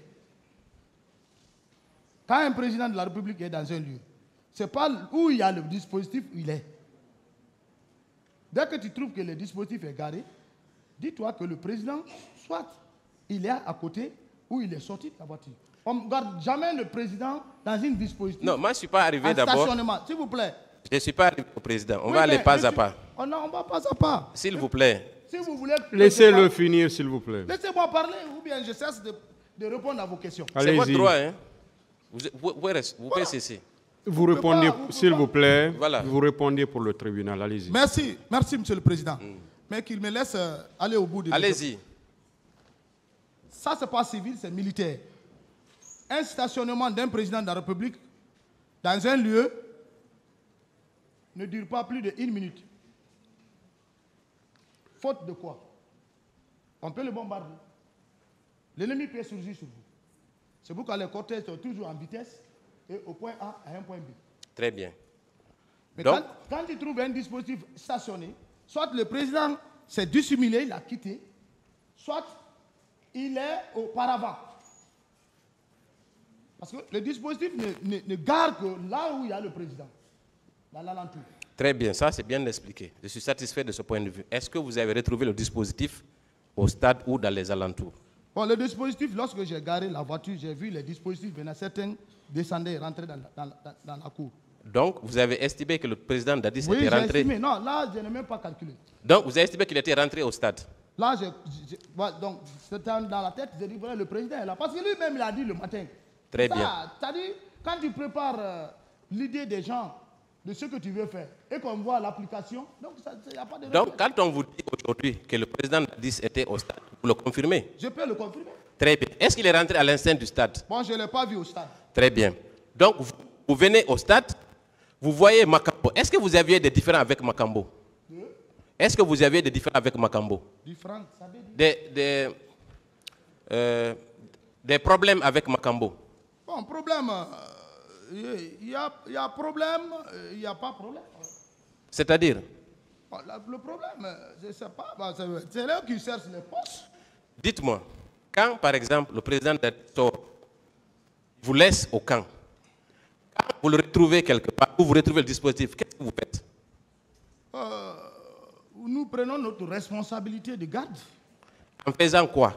quand un président de la République est dans un lieu, ce n'est pas où il y a le dispositif où il est. Dès que tu trouves que le dispositif est garé, dis-toi que le président, soit il est à côté ou il est sorti de la voiture. On ne garde jamais le président dans une dispositif. Non, moi je ne suis pas arrivé en d'abord. stationnement, s'il vous plaît. Je ne suis pas arrivé au président. On Oui, va aller mais pas je à suis- pas. Oh non, on va pas à pas. S'il vous plaît. Si vous voulez... que je Laissez-le parle, finir, s'il vous plaît. Laissez-moi parler ou bien je cesse de, de répondre à vos questions. C'est votre Allez-y. droit, hein? Vous, vous, vous, vous pouvez cesser. Vous peut répondez, pas, vous peut s'il pas. vous plaît. Voilà. Vous répondez pour le tribunal. Allez-y. Merci, merci Monsieur le Président. Mais qu'il me laisse euh, aller au bout de Allez-y. Ça, c'est pas civil, c'est militaire. Un stationnement d'un président de la République dans un lieu ne dure pas plus d'une minute. Faute de quoi? On peut le bombarder. L'ennemi peut surgir sur vous. C'est pourquoi les cortèges sont toujours en vitesse et au point A à un point B. Très bien. Mais Donc- quand, quand il trouve un dispositif stationné, soit le président s'est dissimulé, il a quitté, soit il est auparavant. Parce que le dispositif ne, ne, ne garde que là où il y a le président, dans l'alentour. Très bien, ça c'est bien expliqué. Je suis satisfait de ce point de vue. Est-ce que vous avez retrouvé le dispositif au stade ou dans les alentours? Bon, le dispositif, lorsque j'ai garé la voiture, j'ai vu les dispositifs venant, certains descendaient et rentraient dans, la- dans la- dans la cour. Donc, vous avez estimé que le président Dadis Oui, était j'ai rentré. estimé. Non, là, je n'ai même pas calculé. Donc, vous avez estimé qu'il était rentré au stade. Là, j'ai- j'ai- voilà, donc, c'était dans la tête, j'ai dit, voilà, le président est là. Parce que lui-même, il a dit le matin. Très Ça, bien. C'est-à-dire, quand tu prépares euh, l'idée des gens de ce que tu veux faire et qu'on voit l'application, donc il n'y a pas de... Donc, quand on vous dit aujourd'hui que le président Dadis était au stade, vous le confirmez? Je peux le confirmer. Très bien. Est-ce qu'il est rentré à l'instant du stade? Bon, je ne l'ai pas vu au stade. Très bien. Donc, vous, vous venez au stade, vous voyez Makambo. Est-ce que vous aviez des différends avec Makambo? Est-ce que vous aviez des différends avec Makambo? Différent, ça veut dire... Des, des, euh, des problèmes avec Makambo? Bon, problème, euh, il y, a, il y a problème, euh, il n'y a pas problème. C'est-à-dire? Bon, la- le problème, euh, je ne sais pas, bah, c'est c'est là qui cherchent les postes. Dites-moi, quand par exemple le président sort, vous laisse au camp, quand vous le retrouvez quelque part, ou vous retrouvez le dispositif, qu'est-ce que vous faites? Euh, nous prenons notre responsabilité de garde. En faisant quoi?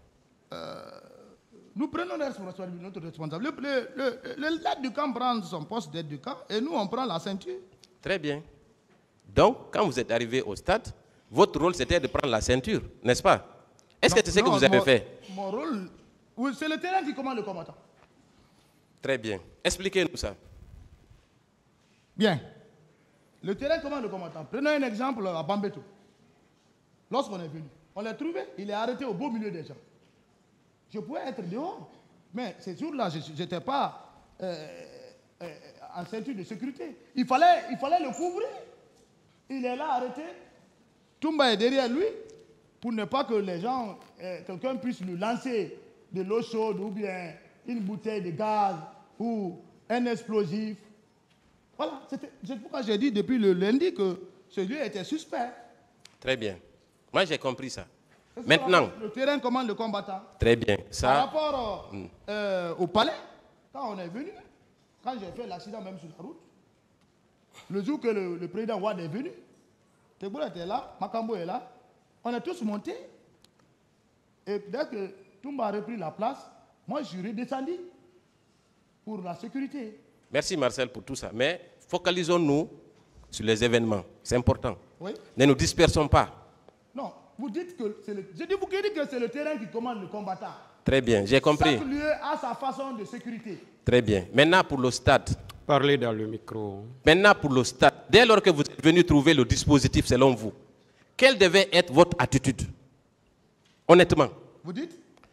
Nous prenons notre responsabilité, notre responsabilité. Le, le, le, le- l'aide du camp prend son poste d'aide du camp et nous, on prend la ceinture. Très bien. Donc, quand vous êtes arrivé au stade, votre rôle c'était de prendre la ceinture, n'est-ce pas? Est-ce que Non, c'est ce que non, vous avez mon- fait? Mon rôle, oui, c'est le terrain qui commande le combattant. Très bien. Expliquez-nous ça. Bien. Le terrain commande le combattant. Prenons un exemple à Bambeto. Lorsqu'on est venu, on l'a trouvé, il est arrêté au beau milieu des gens. Je pouvais être dehors, mais ces jours-là, je n'étais pas euh, euh, en ceinture de sécurité. Il fallait, il fallait le couvrir. Il est là arrêté. Toumba est derrière lui pour ne pas que les gens, euh, quelqu'un puisse lui lancer de l'eau chaude ou bien une bouteille de gaz ou un explosif. Voilà, c'était- c'est pourquoi j'ai dit depuis le lundi que ce lieu était suspect. Très bien. Moi, j'ai compris ça. C'est ça, Maintenant, le terrain commande le combattant. très bien. Par Ça, rapport euh, euh, au palais, quand on est venu, quand j'ai fait l'accident même sur la route, le jour que le, le président Wade est venu, Teboula était là, Makambo est là, on est tous montés. Et dès que Toumba a repris la place, moi je suis redescendu pour la sécurité. merci Marcel pour tout ça. Mais focalisons-nous sur les événements. C'est important. Oui. Ne nous dispersons pas. Non, vous dites que c'est le, je dis, vous dites que c'est le terrain qui commande le combattant. Très bien, j'ai compris. Chaque lieu a sa façon de sécurité. Très bien. Maintenant pour le stade. Parlez dans le micro. Maintenant pour le stade. Dès lors que vous êtes venu trouver le dispositif selon vous, quelle devait être votre attitude? Honnêtement. Vous dites?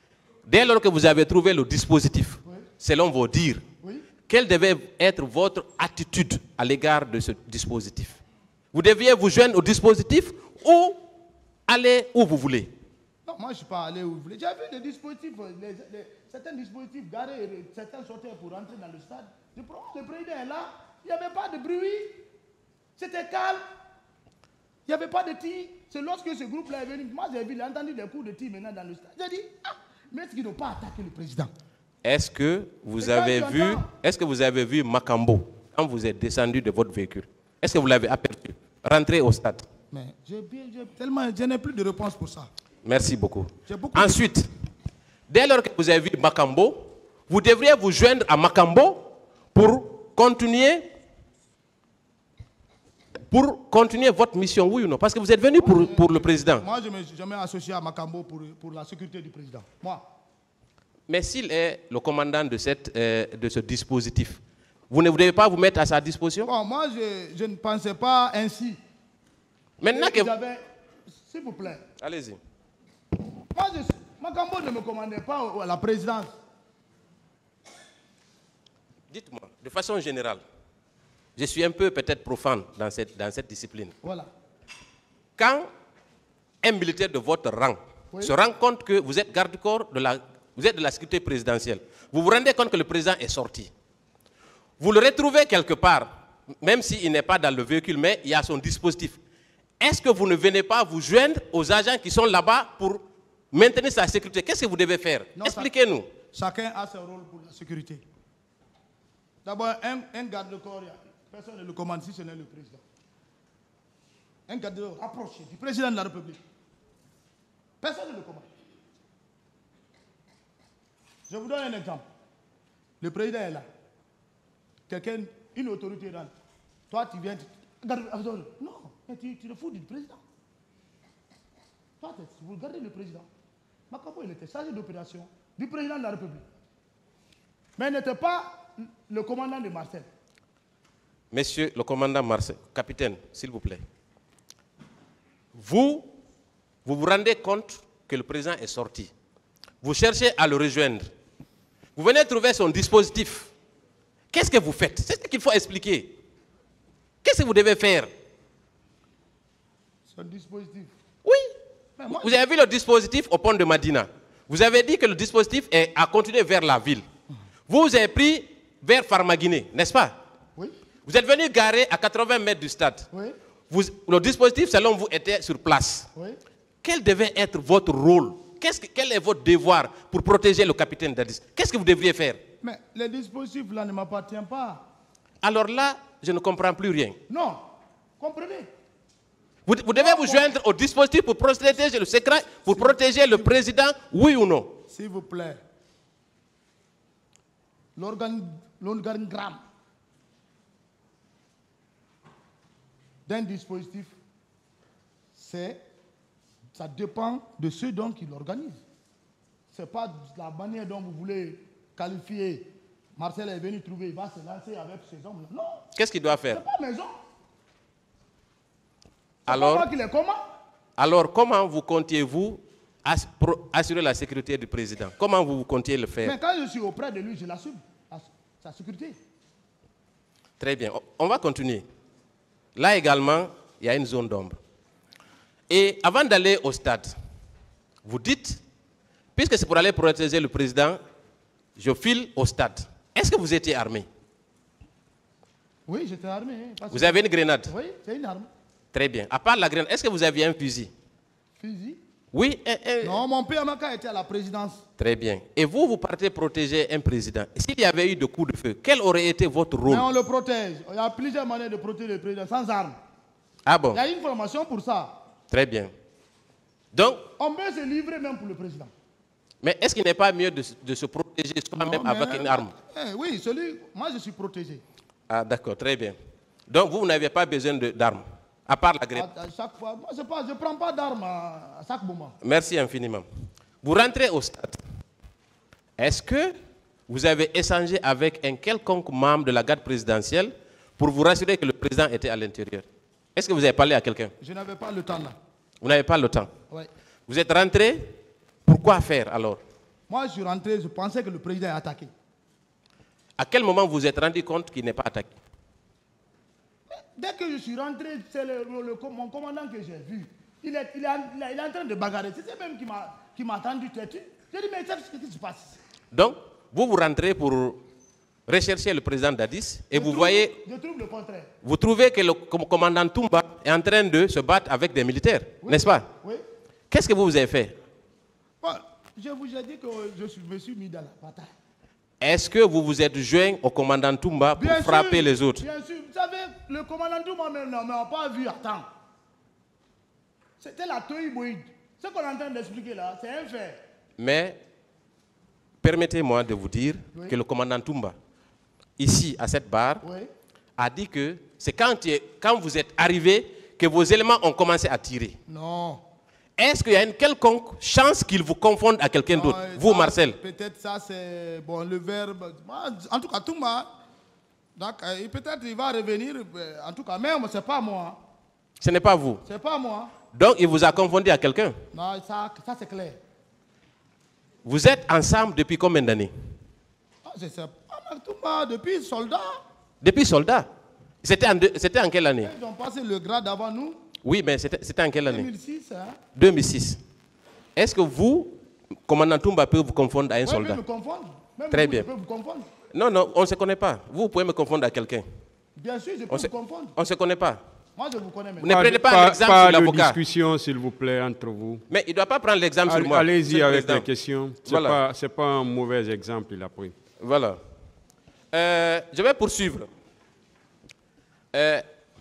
dès lors que vous avez trouvé le dispositif, Oui. selon vos dires, Oui. quelle devait être votre attitude à l'égard de ce dispositif? Vous deviez vous joindre au dispositif ou aller où vous voulez? Non, moi je ne suis pas allé où vous voulez. J'ai vu les dispositifs, les, les, certains dispositifs garés, certains sortaient pour rentrer dans le stade. Le, le président est là, il n'y avait pas de bruit, c'était calme, il n'y avait pas de tir. C'est lorsque ce groupe-là est venu, moi j'ai vu, j'ai entendu des coups de tir maintenant dans le stade. J'ai dit, ah, mais est-ce qu'ils n'ont pas attaqué le président? Est-ce que vous Et avez quand tu vu, entends- est-ce que vous avez vu Makambo quand vous êtes descendu de votre véhicule? Est-ce que vous l'avez aperçu rentrer au stade? Mais j'ai bien- j'ai tellement, je n'ai plus de réponse pour ça. Merci beaucoup. J'ai beaucoup de- Ensuite, dès lors que vous avez vu Makambo, vous devriez vous joindre à Makambo pour continuer, pour continuer votre mission, oui ou non? Parce que vous êtes venu pour, pour le président. Moi, je me suis jamais associé à Makambo pour, pour la sécurité du président. Moi. Mais s'il est le commandant de, cette, euh, de ce dispositif, vous ne devez pas vous mettre à sa disposition? Bon, moi, je, je ne pensais pas ainsi. Maintenant que... Vous avez- S'il vous plaît. Allez-y. Moi, je, Makambo ne me commandait pas au- à la présidence. Dites-moi, de façon générale, je suis un peu peut-être profane dans cette, dans cette discipline. Voilà. Quand un militaire de votre rang Oui. se rend compte que vous êtes garde-corps de la, vous êtes de la sécurité présidentielle, vous vous rendez compte que le président est sorti. Vous le retrouvez quelque part, même s'il n'est pas dans le véhicule, mais il y a son dispositif. Est-ce que vous ne venez pas vous joindre aux agents qui sont là-bas pour maintenir sa sécurité? Qu'est-ce que vous devez faire? Non, Expliquez-nous. Chacun a son rôle pour la sécurité. D'abord, un, un garde-corps, personne ne le commande si ce n'est le président. Un garde-corps rapproché du président de la République. Personne ne le commande. Je vous donne un exemple. Le président est là. Quelqu'un, une autorité rentre. Toi, tu viens, tu... Garde, non, mais tu, tu le fous du président. Toi, vous regardez le président. Makambo, il était chargé d'opération du président de la République. Mais il n'était pas le commandant de Marseille. Monsieur le commandant Marseille, capitaine, s'il vous plaît. Vous, vous vous rendez compte que le président est sorti. Vous cherchez à le rejoindre. Vous venez trouver son dispositif. Qu'est-ce que vous faites? C'est ce qu'il faut expliquer. Qu'est-ce que vous devez faire? Son dispositif. Oui. Mais moi, Vous avez vu le dispositif au pont de Madina. Vous avez dit que le dispositif est à continuer vers la ville. Vous vous avez pris vers Farmaguiné, n'est-ce pas? Oui, Vous êtes venu garer à quatre-vingts mètres du stade. oui, Vous, le dispositif, selon vous, était sur place. oui. Quel devait être votre rôle? Qu'est-ce que, quel est votre devoir pour protéger le capitaine Dadis? Qu'est-ce que vous devriez faire? Mais le dispositif là ne m'appartient pas. Alors là, je ne comprends plus rien. Non, comprenez? Vous, vous devez vous joindre au dispositif pour protéger le secret, pour protéger le président, oui ou non? S'il vous plaît. L'organ- L'organigramme d'un dispositif, c'est, ça dépend de ceux donc qui l'organisent. Ce n'est pas la manière dont vous voulez qualifier. Marcel est venu trouver, il va se lancer avec ces hommes-là. Non, Qu'est-ce qu'il doit ce faire? n'est pas maison. C'est Alors, pas moi qui les commande. alors comment vous comptiez-vous ass- pro- assurer la sécurité du président? Comment vous comptiez le faire? Mais quand je suis auprès de lui, je l'assume, sa- sa sécurité. Très bien. On va continuer. Là également, il y a une zone d'ombre. Et avant d'aller au stade, vous dites, puisque c'est pour aller protéger le président, je file au stade. Est-ce que vous étiez armé? Oui, j'étais armé. hein, parce Vous que- avez une grenade? Oui, c'est une arme. Très bien. À part la grenade, est-ce que vous aviez un fusil? Fusil. Oui. un- un- Non, mon père Maka était à la présidence. Très bien. Et vous, vous partez protéger un président. S'il y avait eu de coups de feu, quel aurait été votre rôle? Mais on le protège. Il y a plusieurs manières de protéger le président sans armes. Ah bon? Il y a une formation pour ça. Très bien. Donc, On peut se livrer même pour le président. mais est-ce qu'il n'est pas mieux de, se- de se protéger soi-même Non, avec mais- une arme? Eh oui, celui, moi je suis protégé. Ah d'accord, très bien. Donc vous, vous n'avez pas besoin de- d'armes, à part la grenade. À, à chaque fois, moi je ne prends pas d'armes à, à chaque moment. Merci infiniment. Vous rentrez au stade. Est-ce que vous avez échangé avec un quelconque membre de la garde présidentielle pour vous rassurer que le président était à l'intérieur? Est-ce que vous avez parlé à quelqu'un? Je n'avais pas le temps là. Vous n'avez pas le temps. Ouais. Vous êtes rentré, pourquoi faire alors? Moi, je suis rentré, je pensais que le président est attaqué. À quel moment vous vous êtes rendu compte qu'il n'est pas attaqué? Dès que je suis rentré, c'est le, le, le, mon commandant que j'ai vu. Il est, il, est, il, est, il est en train de bagarrer. C'est même qui m'a qui m'a attendu têtu. J'ai dit, mais qu'est-ce qui se passe? Donc, vous vous rentrez pour rechercher le président Dadis et je vous trouve, voyez... Je trouve le contraire. Vous trouvez que le commandant Toumba est en train de se battre avec des militaires, oui, n'est-ce pas? Oui. Qu'est-ce que vous vous avez fait? Bon, je vous ai dit que je suis, me suis mis dans la bataille. Est-ce que vous vous êtes joint au commandant Toumba pour bien frapper sûr, les autres? Bien sûr. Vous savez, le commandant Toumba ne m'a pas vu à temps. C'était la toïboïde. Ce qu'on est en train d'expliquer là, c'est un fait. Mais, permettez-moi de vous dire oui. que le commandant Toumba, ici, à cette barre, oui. a dit que c'est quand, quand vous êtes arrivé que vos éléments ont commencé à tirer. Non. Est-ce qu'il y a une quelconque chance qu'il vous confonde à quelqu'un d'autre? Vous, ça, Marcel? Peut-être ça, c'est bon, le verbe. En tout cas, Toumba, peut-être il va revenir. En tout cas, même, ce n'est pas moi. Ce n'est pas vous? Ce n'est pas moi. Donc, il vous a confondu à quelqu'un? Non, ça, ça c'est clair. Vous êtes ensemble depuis combien d'années? Ah, je sais pas, Toumba, depuis soldat. Depuis soldat? C'était en, en quelle année? Ils ont passé le grade avant nous. Oui, mais c'était en quelle année? deux mille six. Hein? deux mille six. Est-ce que vous, commandant Toumba, peut vous confondre à un oui, soldat? Peut me confondre. Même Très vous, bien. Je peux vous confondre. Non, non, on ne se connaît pas. Vous pouvez me confondre à quelqu'un. Bien sûr, je peux on vous se, confondre. On ne se connaît pas. Moi, je vous connais maintenant. Ne prenez pas, pas l'exemple sur l'avocat. Pas de discussion, s'il vous plaît, entre vous. Mais il ne doit pas prendre l'exemple sur moi. Allez-y avec les questions. Ce n'est voilà. pas, pas un mauvais exemple, il a pris. Voilà. Euh, je vais poursuivre. Euh,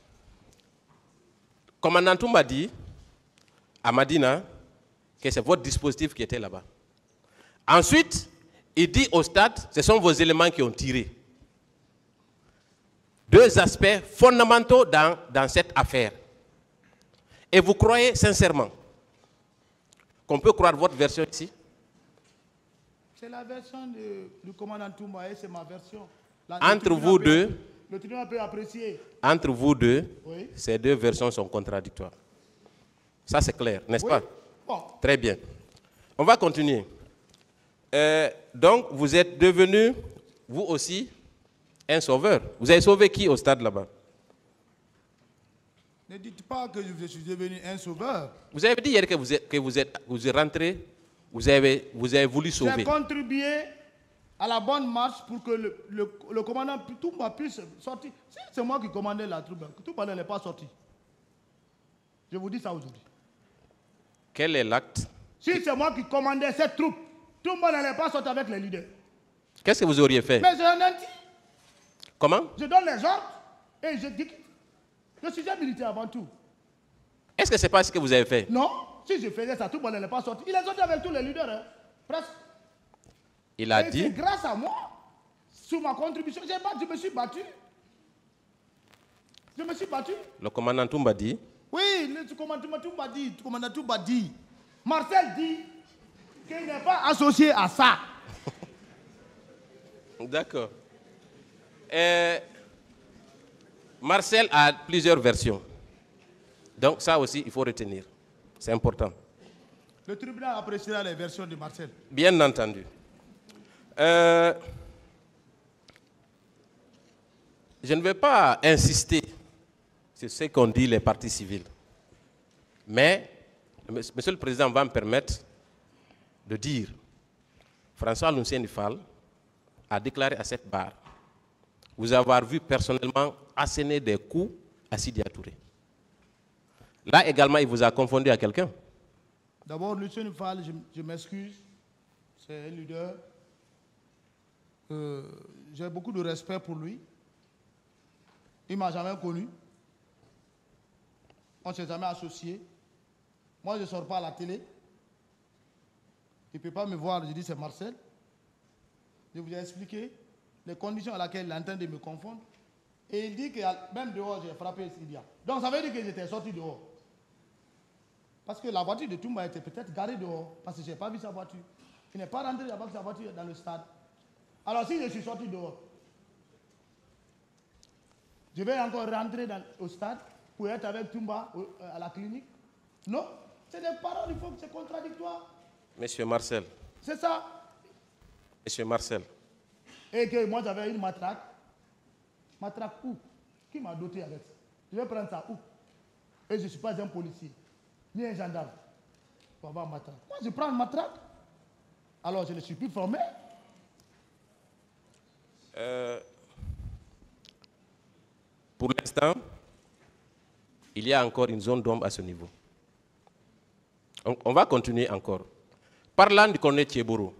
commandant Toumba dit à Madina que c'est votre dispositif qui était là-bas. Ensuite, il dit au stade, ce sont vos éléments qui ont tiré. Deux aspects fondamentaux dans, dans cette affaire. Et vous croyez sincèrement qu'on peut croire votre version ici? C'est la version de, du commandant Toumba et c'est ma version. La, entre vous peut, deux, le tribunal peut apprécier. Entre vous deux, oui. Ces deux versions sont contradictoires. Ça c'est clair, n'est-ce oui. pas? Bon. Très bien. On va continuer. Euh, donc, vous êtes devenu, vous aussi, un sauveur. Vous avez sauvé qui au stade là-bas? Ne dites pas que je suis devenu un sauveur. Vous avez dit hier que vous êtes, que vous êtes, vous êtes rentré, vous avez, vous avez voulu sauver. J'ai contribué à la bonne marche pour que le, le, le commandant Toumba puisse sortir. Si c'est moi qui commandais la troupe, Toumba n'est pas sorti. Je vous dis ça aujourd'hui. Quel est l'acte? Si c'est moi qui commandais cette troupe, Toumba n'allait pas sortir avec les leaders. Qu'est-ce que vous auriez fait? Mais j'ai un anti. Comment? Je donne les ordres et je dis que je suis un militaire avant tout. Est-ce que ce n'est pas ce que vous avez fait? Non. Si je faisais ça, Toumba n'allait pas sortir. Il est sorti avec tous les leaders, hein, presque. Il a et dit... c'est grâce à moi, sous ma contribution, je me suis battu. Je me suis battu. Le commandant Toumba dit... Oui, le commandant Toumba dit, le commandant Toumba dit. Marcel dit qu'il n'est pas associé à ça. D'accord. Euh, Marcel a plusieurs versions. Donc ça aussi, il faut retenir. C'est important. Le tribunal appréciera les versions de Marcel. Bien entendu. Euh, je ne vais pas insister sur ce qu'ont dit les partis civils. Mais, Monsieur le Président va me permettre de dire, François Lucien Fall a déclaré à cette barre vous avoir vu personnellement asséner des coups à Sidi Touré. Là également, il vous a confondu à quelqu'un. D'abord, Lucien Fall, je, je m'excuse, c'est un leader. Euh, J'ai beaucoup de respect pour lui. Il ne m'a jamais connu. On ne s'est jamais associé. Moi, je ne sors pas à la télé. Il ne peut pas me voir, je dis c'est Marcel. Je vous ai expliqué les conditions à laquelle il est en train de me confondre. Et il dit que même dehors, j'ai frappé Sidia. Donc ça veut dire que j'étais sorti dehors. Parce que la voiture de Toumba était peut-être garée dehors, parce que je n'ai pas vu sa voiture. Il n'est pas rentré avec sa voiture dans le stade. Alors si je suis sorti dehors, je vais encore rentrer dans, au stade pour être avec Toumba au, à la clinique? Non, c'est des paroles, il faut que c'est contradictoire. Monsieur Marcel. C'est ça. Monsieur Marcel. Et que moi j'avais une matraque. Matraque où? Qui m'a doté avec ça? Je vais prendre ça où? Et je ne suis pas un policier, ni un gendarme. Pour avoir une matraque. Moi je prends une matraque. Alors je ne suis plus formé. Euh, pour l'instant, il y a encore une zone d'ombre à ce niveau. On, on va continuer encore. Parlant du colonel Thieboro,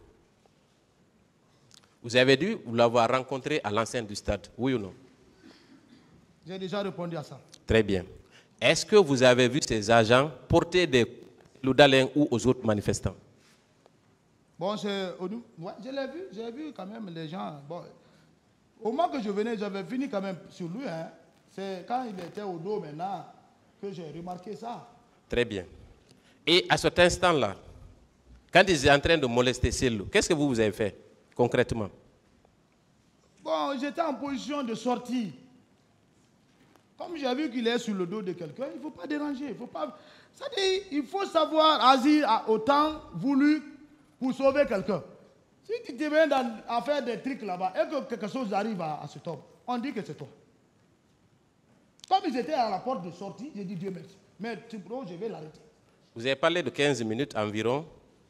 vous avez dû l'avoir rencontré à l'enceinte du stade, oui ou non? J'ai déjà répondu à ça. Très bien. Est-ce que vous avez vu ces agents porter des loudalins ou aux autres manifestants? Bon, je, ouais, je l'ai vu, j'ai vu quand même les gens. Bon, au moment que je venais, j'avais fini quand même sur lui. Hein. C'est quand il était au dos maintenant que j'ai remarqué ça. Très bien. Et à cet instant-là, quand ils étaient en train de molester Cellou, qu'est-ce que vous, vous avez fait concrètement? Bon, j'étais en position de sortie. Comme j'ai vu qu'il est sur le dos de quelqu'un, il ne faut pas déranger. Il faut pas... Ça dit, il faut savoir agir à autant voulu pour sauver quelqu'un. Si tu te mets dans, à faire des trucs là-bas et que quelque chose arrive à, à cet homme, on dit que c'est toi. Comme ils étaient à la porte de sortie, j'ai dit Dieu merci. Mais tu bro, je vais l'arrêter. Vous avez parlé de quinze minutes environ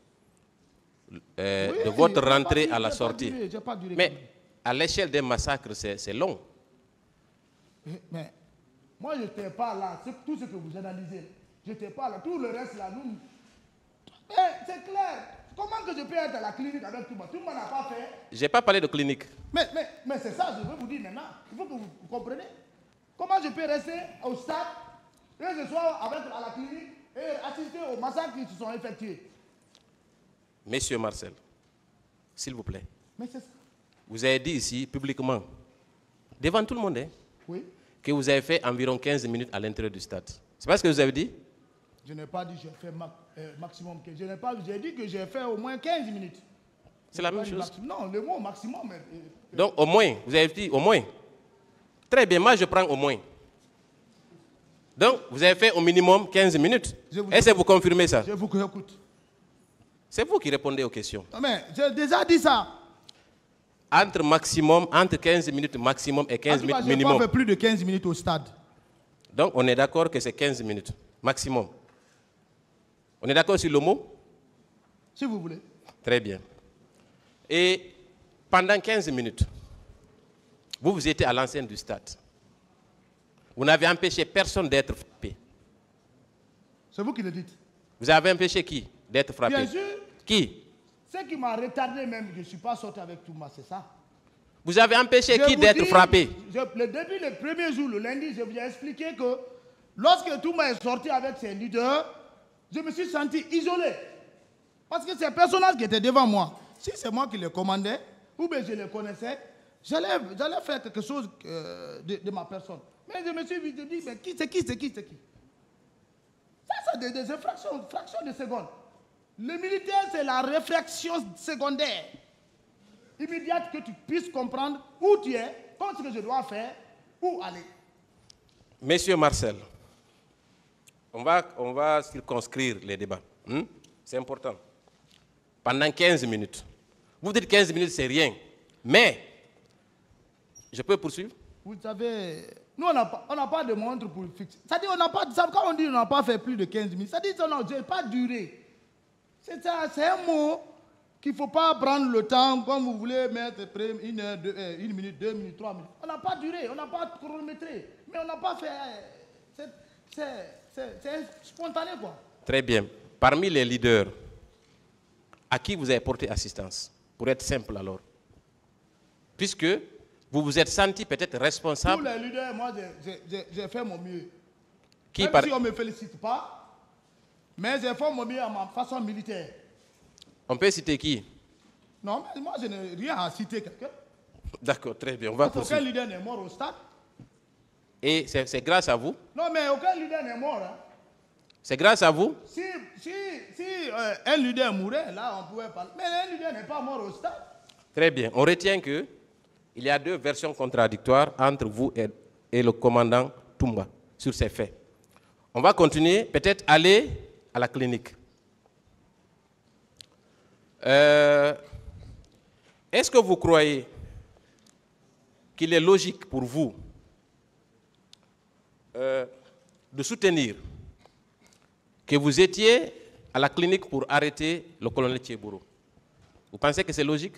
euh, Oui, de votre rentrée duré, à la sortie. Pas duré, pas duré Mais à l'échelle des massacres, c'est long. Mais, mais moi, je n'étais pas là. Tout ce que vous analysez, je n'étais pas là. Tout le reste là, nous. Mais c'est clair. Comment que je peux être à la clinique avec tout le monde? Tout le monde n'a pas fait. Je n'ai pas parlé de clinique. Mais, mais, mais c'est ça, je veux vous dire maintenant. Il faut que vous, vous compreniez. Comment je peux rester au stade et ce soir avec à la clinique et assister aux massacres qui se sont effectués? Monsieur Marcel, s'il vous plaît. Mais c'est ça. Vous avez dit ici, publiquement, devant tout le monde, hein, oui, que vous avez fait environ quinze minutes à l'intérieur du stade. C'est pas ce que vous avez dit? Je n'ai pas dit que j'ai fait ma, euh, maximum. Je n'ai pas, j'ai dit que j'ai fait au moins quinze minutes. C'est la même chose. Maximum. Non, le mot maximum. Euh, euh, Donc au moins, vous avez dit au moins. Très bien, moi je prends au moins. Donc vous avez fait au minimum quinze minutes. Est-ce que vous confirmez ça? Je vous écoute. C'est vous qui répondez aux questions. Non, mais j'ai déjà dit ça. Entre maximum, entre quinze minutes maximum et quinze minutes minimum. Je n'ai pas fait plus de quinze minutes au stade. Donc on est d'accord que c'est quinze minutes maximum. On est d'accord sur le mot? Si vous voulez. Très bien. Et pendant quinze minutes, vous, vous étiez à l'enceinte du stade. Vous n'avez empêché personne d'être frappé. C'est vous qui le dites. Vous avez empêché qui d'être frappé? Bien sûr. Qui? Ce qui m'a retardé même, je ne suis pas sorti avec Touma, c'est ça. Vous avez empêché Je qui vous d'être dis, frappé? je, le, Depuis le premier jour, le lundi, je vous ai expliqué que lorsque Touma est sorti avec ses leaders, je me suis senti isolé. Parce que ces personnages qui étaient devant moi, si c'est moi qui les commandais, ou bien je les connaissais, j'allais faire quelque chose euh, de, de ma personne. Mais je me suis dit, mais qui c'est qui, c'est qui, c'est qui? Ça, c'est des, des infractions, fractions de secondes. Le militaire, c'est la réflexion secondaire, immédiate, que tu puisses comprendre où tu es, comment ce que je dois faire, où aller. Monsieur Marcel, on va, on va circonscrire les débats. Hmm? C'est important. Pendant quinze minutes. Vous dites quinze minutes, c'est rien. Mais, je peux poursuivre? Vous savez, nous, on n'a pas, pas de montre pour fixer. C'est-à-dire, on n'a pas, quand on dit qu'on n'a pas fait plus de quinze minutes, c'est-à-dire que non, je n'ai pas duré. C'est un mot qu'il ne faut pas prendre le temps, comme vous voulez mettre une, heure, deux, une minute, deux minutes, trois minutes. On n'a pas duré, on n'a pas chronométré, mais on n'a pas fait... C'est spontané, quoi. Très bien. Parmi les leaders, à qui vous avez porté assistance? Pour être simple alors. Puisque vous vous êtes senti peut-être responsable. Tous les leaders, moi, j'ai fait mon mieux. Qui Même par... si on ne me félicite pas, mais j'ai fait mon mieux à ma façon militaire. On peut citer qui? Non, mais moi, je n'ai rien à citer quelqu'un. D'accord, très bien. On va Parce qu'aucun leader n'est mort au stade. Et c'est grâce à vous? Non, mais aucun leader n'est mort. Hein. C'est grâce à vous? Si, si, si euh, un leader mourait, là, on pouvait parler. Mais un leader n'est pas mort au stade. Très bien. On retient qu'il y a deux versions contradictoires entre vous et, et le commandant Toumba sur ces faits. On va continuer, peut-être aller à la clinique. Euh, est-ce que vous croyez qu'il est logique pour vous euh, de soutenir que vous étiez à la clinique pour arrêter le colonel Tchebourou? Vous pensez que c'est logique?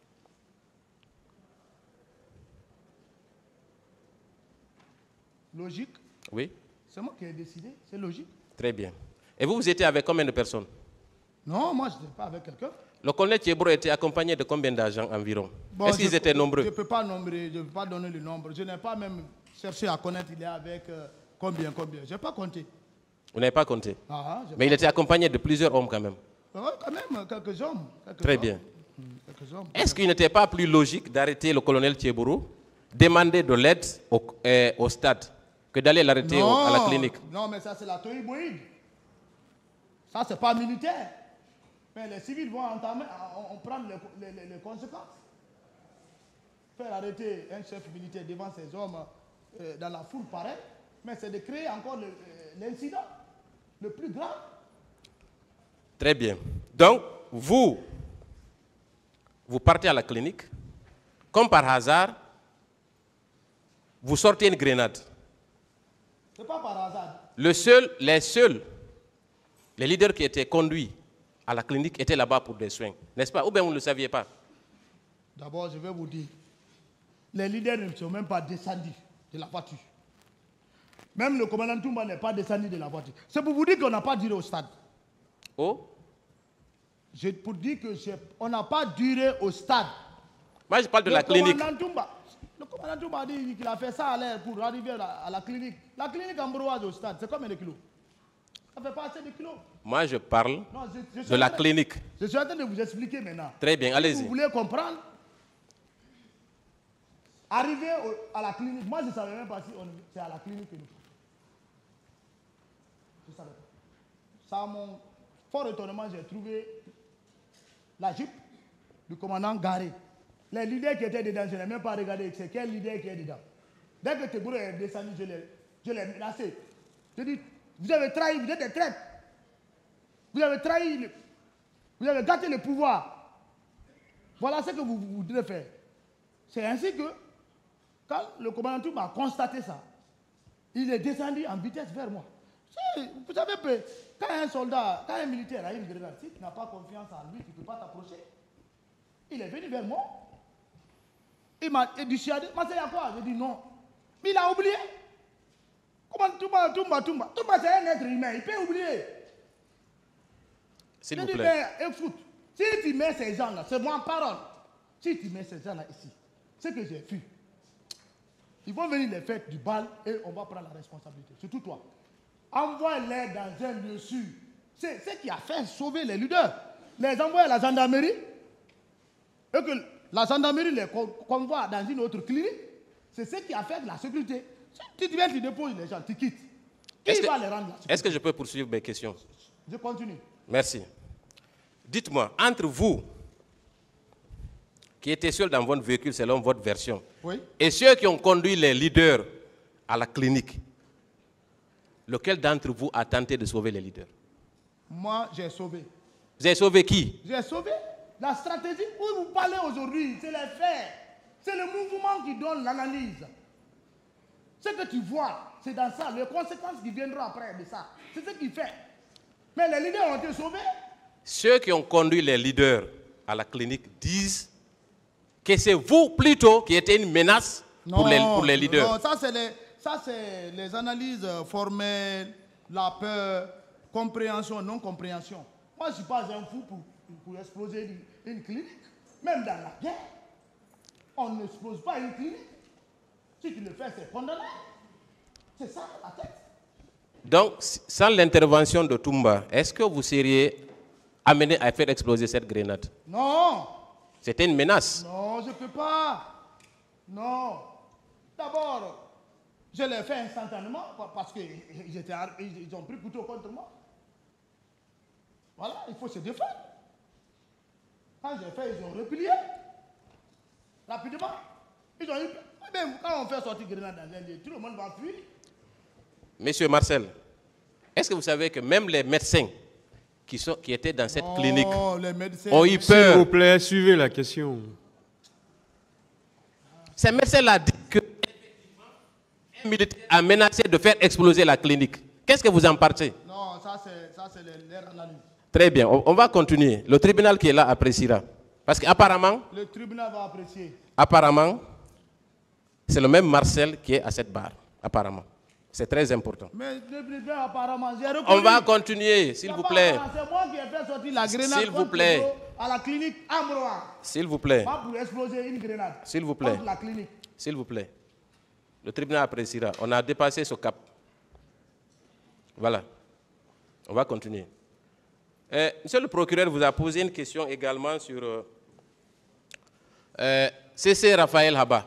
Logique? Oui. C'est moi qui ai décidé, c'est logique. Très bien. Et vous, vous étiez avec combien de personnes? Non, moi je n'étais pas avec quelqu'un. Le colonel Tchebourou était accompagné de combien d'agents environ? Bon, Est-ce qu'ils étaient nombreux? Je ne peux pas nombrer, je ne peux pas donner le nombre. Je n'ai pas même cherché à connaître il est avec euh, combien, combien. Je n'ai pas compté. Vous n'avez pas compté? Ah, Mais il était accompagné de plusieurs hommes quand même. Oui, quand même, quelques hommes. Quelques Très hommes. bien. Quelques hommes. Est-ce qu'il n'était pas plus logique d'arrêter le colonel Tchebourou, demander de l'aide au, euh, au stade, que d'aller l'arrêter au- à la clinique? Non, mais ça c'est la Toïboïde. Ça c'est pas militaire. Mais les civils vont entamer, on, on prend les, les- les conséquences. Faire arrêter un chef militaire devant ces hommes euh, dans la foule pareille, mais c'est de créer encore le- euh, l'incident le plus grave. Très bien. Donc, vous, vous partez à la clinique, comme par hasard, vous sortez une grenade. C'est pas par hasard. Le seul, les seuls, les leaders qui étaient conduits à la clinique étaient là-bas pour des soins, n'est-ce pas? Ou bien vous ne le saviez pas? D'abord, je vais vous dire, les leaders ne sont même pas descendus de la voiture. Même le commandant Toumba n'est pas descendu de la voiture. C'est pour vous dire qu'on n'a pas duré au stade. Oh? Je, pour dire que je- on n'a pas duré au stade. Moi, je parle de le la clinique. Commandant Toumba, le commandant Toumba a dit qu'il a fait ça à l'air pour arriver à la, à la clinique. La clinique ambroise au stade, c'est combien de kilos? Ça ne fait pas assez de kilos. Moi, je parle Non, je, je suis de en la train- clinique. Je suis en train de vous expliquer maintenant. Très bien, Si allez-y. vous voulez comprendre, arriver au- à la clinique, moi je ne savais même pas si on- c'est à la clinique que nous. Je ne savais pas. Ça, à mon fort étonnement, j'ai trouvé la Jeep du commandant garé. Les leaders qui étaient dedans, je n'ai même pas regardé c'est quel leader qui est dedans. Dès que Tebourou est descendu, je l'ai je l'ai menacé. Je dis, vous avez trahi, vous êtes des traîtres. Vous avez trahi, le- vous avez gâté le pouvoir. Voilà ce que vous, vous devez faire. C'est ainsi que, quand le commandant Toumba a constaté ça, il est descendu en vitesse vers moi. C'est- Vous savez, peu, quand un soldat, quand un militaire a une grenade, si tu n'as pas confiance en lui, tu ne peux pas t'approcher. Il est venu vers moi. Il m'a dissuadé. Mais c'est à quoi? J'ai dit non. Mais il a oublié. Comment Toumba, Toumba, Toumba Toumba, c'est un être humain. Il peut oublier. S'il Je vous dis, plaît. mais écoute, si tu mets ces gens-là, c'est moi en parole. Si tu mets ces gens-là ici, ce que j'ai vu, ils vont venir les fêtes du bal et on va prendre la responsabilité. Surtout toi. Envoie-les dans un lieu sûr. C'est ce qui a fait sauver les leaders. Les envoyer à la gendarmerie et que la gendarmerie les con- convoie dans une autre clinique. C'est ce qui a fait de la sécurité. Si tu viens, tu déposes les gens, tu quittes. Qui Est-ce que- va les rendre la sécurité? Est-ce que je peux poursuivre mes questions? Je continue. Merci. Dites-moi, entre vous, qui étaient seuls dans votre véhicule selon votre version, Oui. et ceux qui ont conduit les leaders à la clinique, lequel d'entre vous a tenté de sauver les leaders? Moi, j'ai sauvé. Vous avez sauvé qui? J'ai sauvé. La stratégie où vous parlez aujourd'hui, c'est les faits. C'est le mouvement qui donne l'analyse. Ce que tu vois, c'est dans ça. Les conséquences qui viendront après de ça, c'est ce qui fait. Mais les leaders ont été sauvés. Ceux qui ont conduit les leaders à la clinique disent que c'est vous plutôt qui étiez une menace pour les, pour les leaders. Non, ça c'est les, ça, c'est les analyses euh, formelles, la peur, compréhension, non-compréhension. Moi, je ne suis pas un fou pour, pour exploser une, une clinique. Même dans la guerre, on n'explose pas une clinique. Si tu le fais, c'est condamné. C'est ça la tête. Donc, sans l'intervention de Toumba, est-ce que vous seriez amené à faire exploser cette grenade? Non, C'était une menace. non, je ne peux pas. Non. D'abord, je l'ai fait instantanément pa- parce qu'ils étaient ar- ils ils ont pris couteau contre moi. Voilà, il faut se défendre. Quand j'ai fait, ils ont replié. Rapidement. Ils ont eu. Même quand on fait sortir grenade dans un lieu, tout le monde va fuir. Monsieur Marcel, est-ce que vous savez que même les médecins qui, sont, qui étaient dans cette Oh, clinique les médecins. ont eu S'il vous peur? plaît, suivez la question. Ce médecin a dit que un militaire a menacé de faire exploser la clinique. Qu'est-ce que vous en pensez? Non, ça c'est leur analyse. Très bien, on, on va continuer. Le tribunal qui est là appréciera. Parce qu'apparemment, le tribunal va apprécier. Apparemment, c'est le même Marcel qui est à cette barre. Apparemment. C'est très important. Mais le tribunal, apparemment, j'ai reconnu. On va continuer, s'il vous plaît. C'est moi qui ai fait sortir la grenade. S'il vous plaît. À la clinique Ambroise. S'il vous plaît. Pas pour exploser une grenade. S'il vous plaît. La clinique. S'il vous plaît. Le tribunal appréciera. On a dépassé ce cap. Voilà. On va continuer. Euh, monsieur le procureur vous a posé une question également sur euh, euh, C C Raphaël Haba.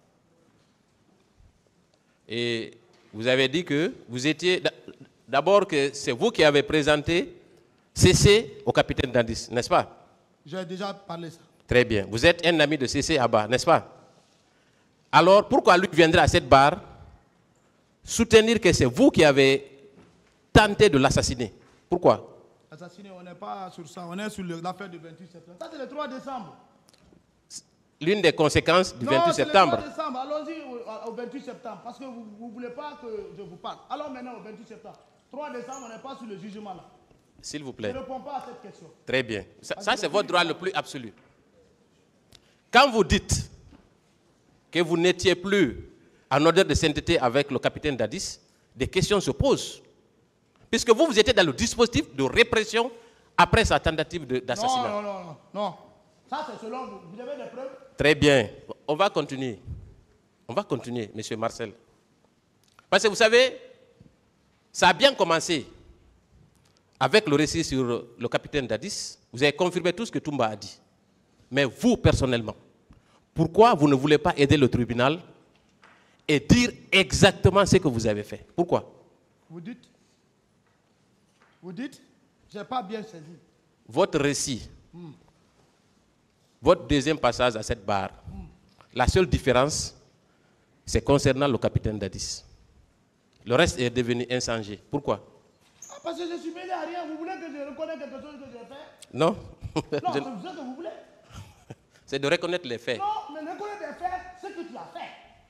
Et vous avez dit que vous étiez... D'abord que c'est vous qui avez présenté C C au capitaine Dadis, n'est-ce pas? J'ai déjà parlé ça. Très bien. Vous êtes un ami de C C Haba, n'est-ce pas? Alors, pourquoi lui viendrait à cette barre soutenir que c'est vous qui avez tenté de l'assassiner? Pourquoi? Assassiner, on n'est pas sur ça, on est sur l'affaire du vingt-huit septembre. Ça, c'est le trois décembre. L'une des conséquences du non, vingt-huit septembre. Le trois décembre, allons-y au, au vingt-huit septembre, parce que vous ne voulez pas que je vous parle. Alors maintenant au vingt-huit septembre. trois décembre, on n'est pas sur le jugement là. S'il vous plaît. Je ne réponds pas à cette question. Très bien. Ça, ça c'est votre droit le plus absolu. Quand vous dites que vous n'étiez plus en odeur de sainteté avec le capitaine Dadis, des questions se posent. Puisque vous, vous étiez dans le dispositif de répression après sa tentative d'assassinat. Non, non, non, non, non. Ça, c'est selon vous. Vous avez des preuves? Très bien. On va continuer. On va continuer, monsieur Marcel. Parce que vous savez, ça a bien commencé avec le récit sur le capitaine Dadis. Vous avez confirmé tout ce que Toumba a dit. Mais vous, personnellement, pourquoi vous ne voulez pas aider le tribunal et dire exactement ce que vous avez fait? Pourquoi? Vous dites? Vous dites? Je n'ai pas bien saisi. Votre récit, hmm. votre deuxième passage à cette barre, hmm. la seule différence, c'est concernant le capitaine Dadis. Le reste est devenu inchangé. Pourquoi? Ah, parce que je suis mêlé à rien. Vous voulez que je reconnaisse quelque chose que j'ai fait? Non. Non, c'est ça que vous voulez. C'est de reconnaître les faits. Non, mais reconnaître les faits, c'est que tu as fait.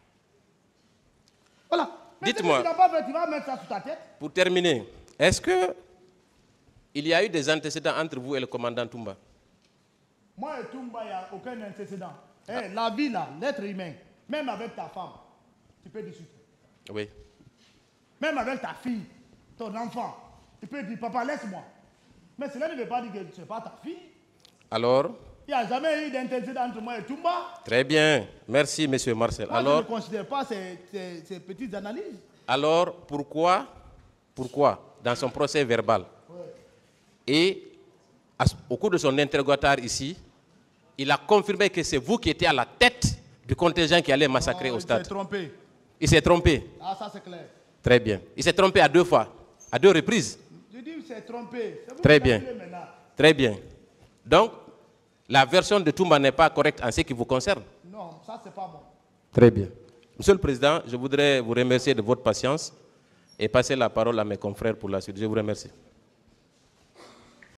Voilà. Dites-moi. Si tu n'as pas fait, tu vas mettre ça sur ta tête. Pour terminer, est-ce que il y a eu des antécédents entre vous et le commandant Toumba? Moi et Toumba, il n'y a aucun antécédent. Ah. Hey, la vie, là, l'être humain, même avec ta femme, tu peux discuter. Oui. Même avec ta fille, ton enfant, tu peux dire, papa, laisse-moi. Mais cela ne veut pas dire que ce n'est pas ta fille. Alors? Il n'y a jamais eu d'antécédent entre moi et Toumba. Très bien. Merci, monsieur Marcel. Moi, alors, je ne considère pas ces, ces, ces petites analyses. Alors, pourquoi, pourquoi, dans son procès verbal, oui. et à, au cours de son interrogatoire ici, il a confirmé que c'est vous qui étiez à la tête du contingent qui allait massacrer non, au stade? Il s'est trompé. Il s'est trompé? Ah, ça c'est clair. Très bien. Il s'est trompé à deux fois, à deux reprises? Je dis il s'est trompé. Très bien. Très bien. Donc, la version de Toumba n'est pas correcte en ce qui vous concerne? Non, ça c'est pas bon. Très bien. Monsieur le Président, je voudrais vous remercier de votre patience et passer la parole à mes confrères pour la suite. Je vous remercie.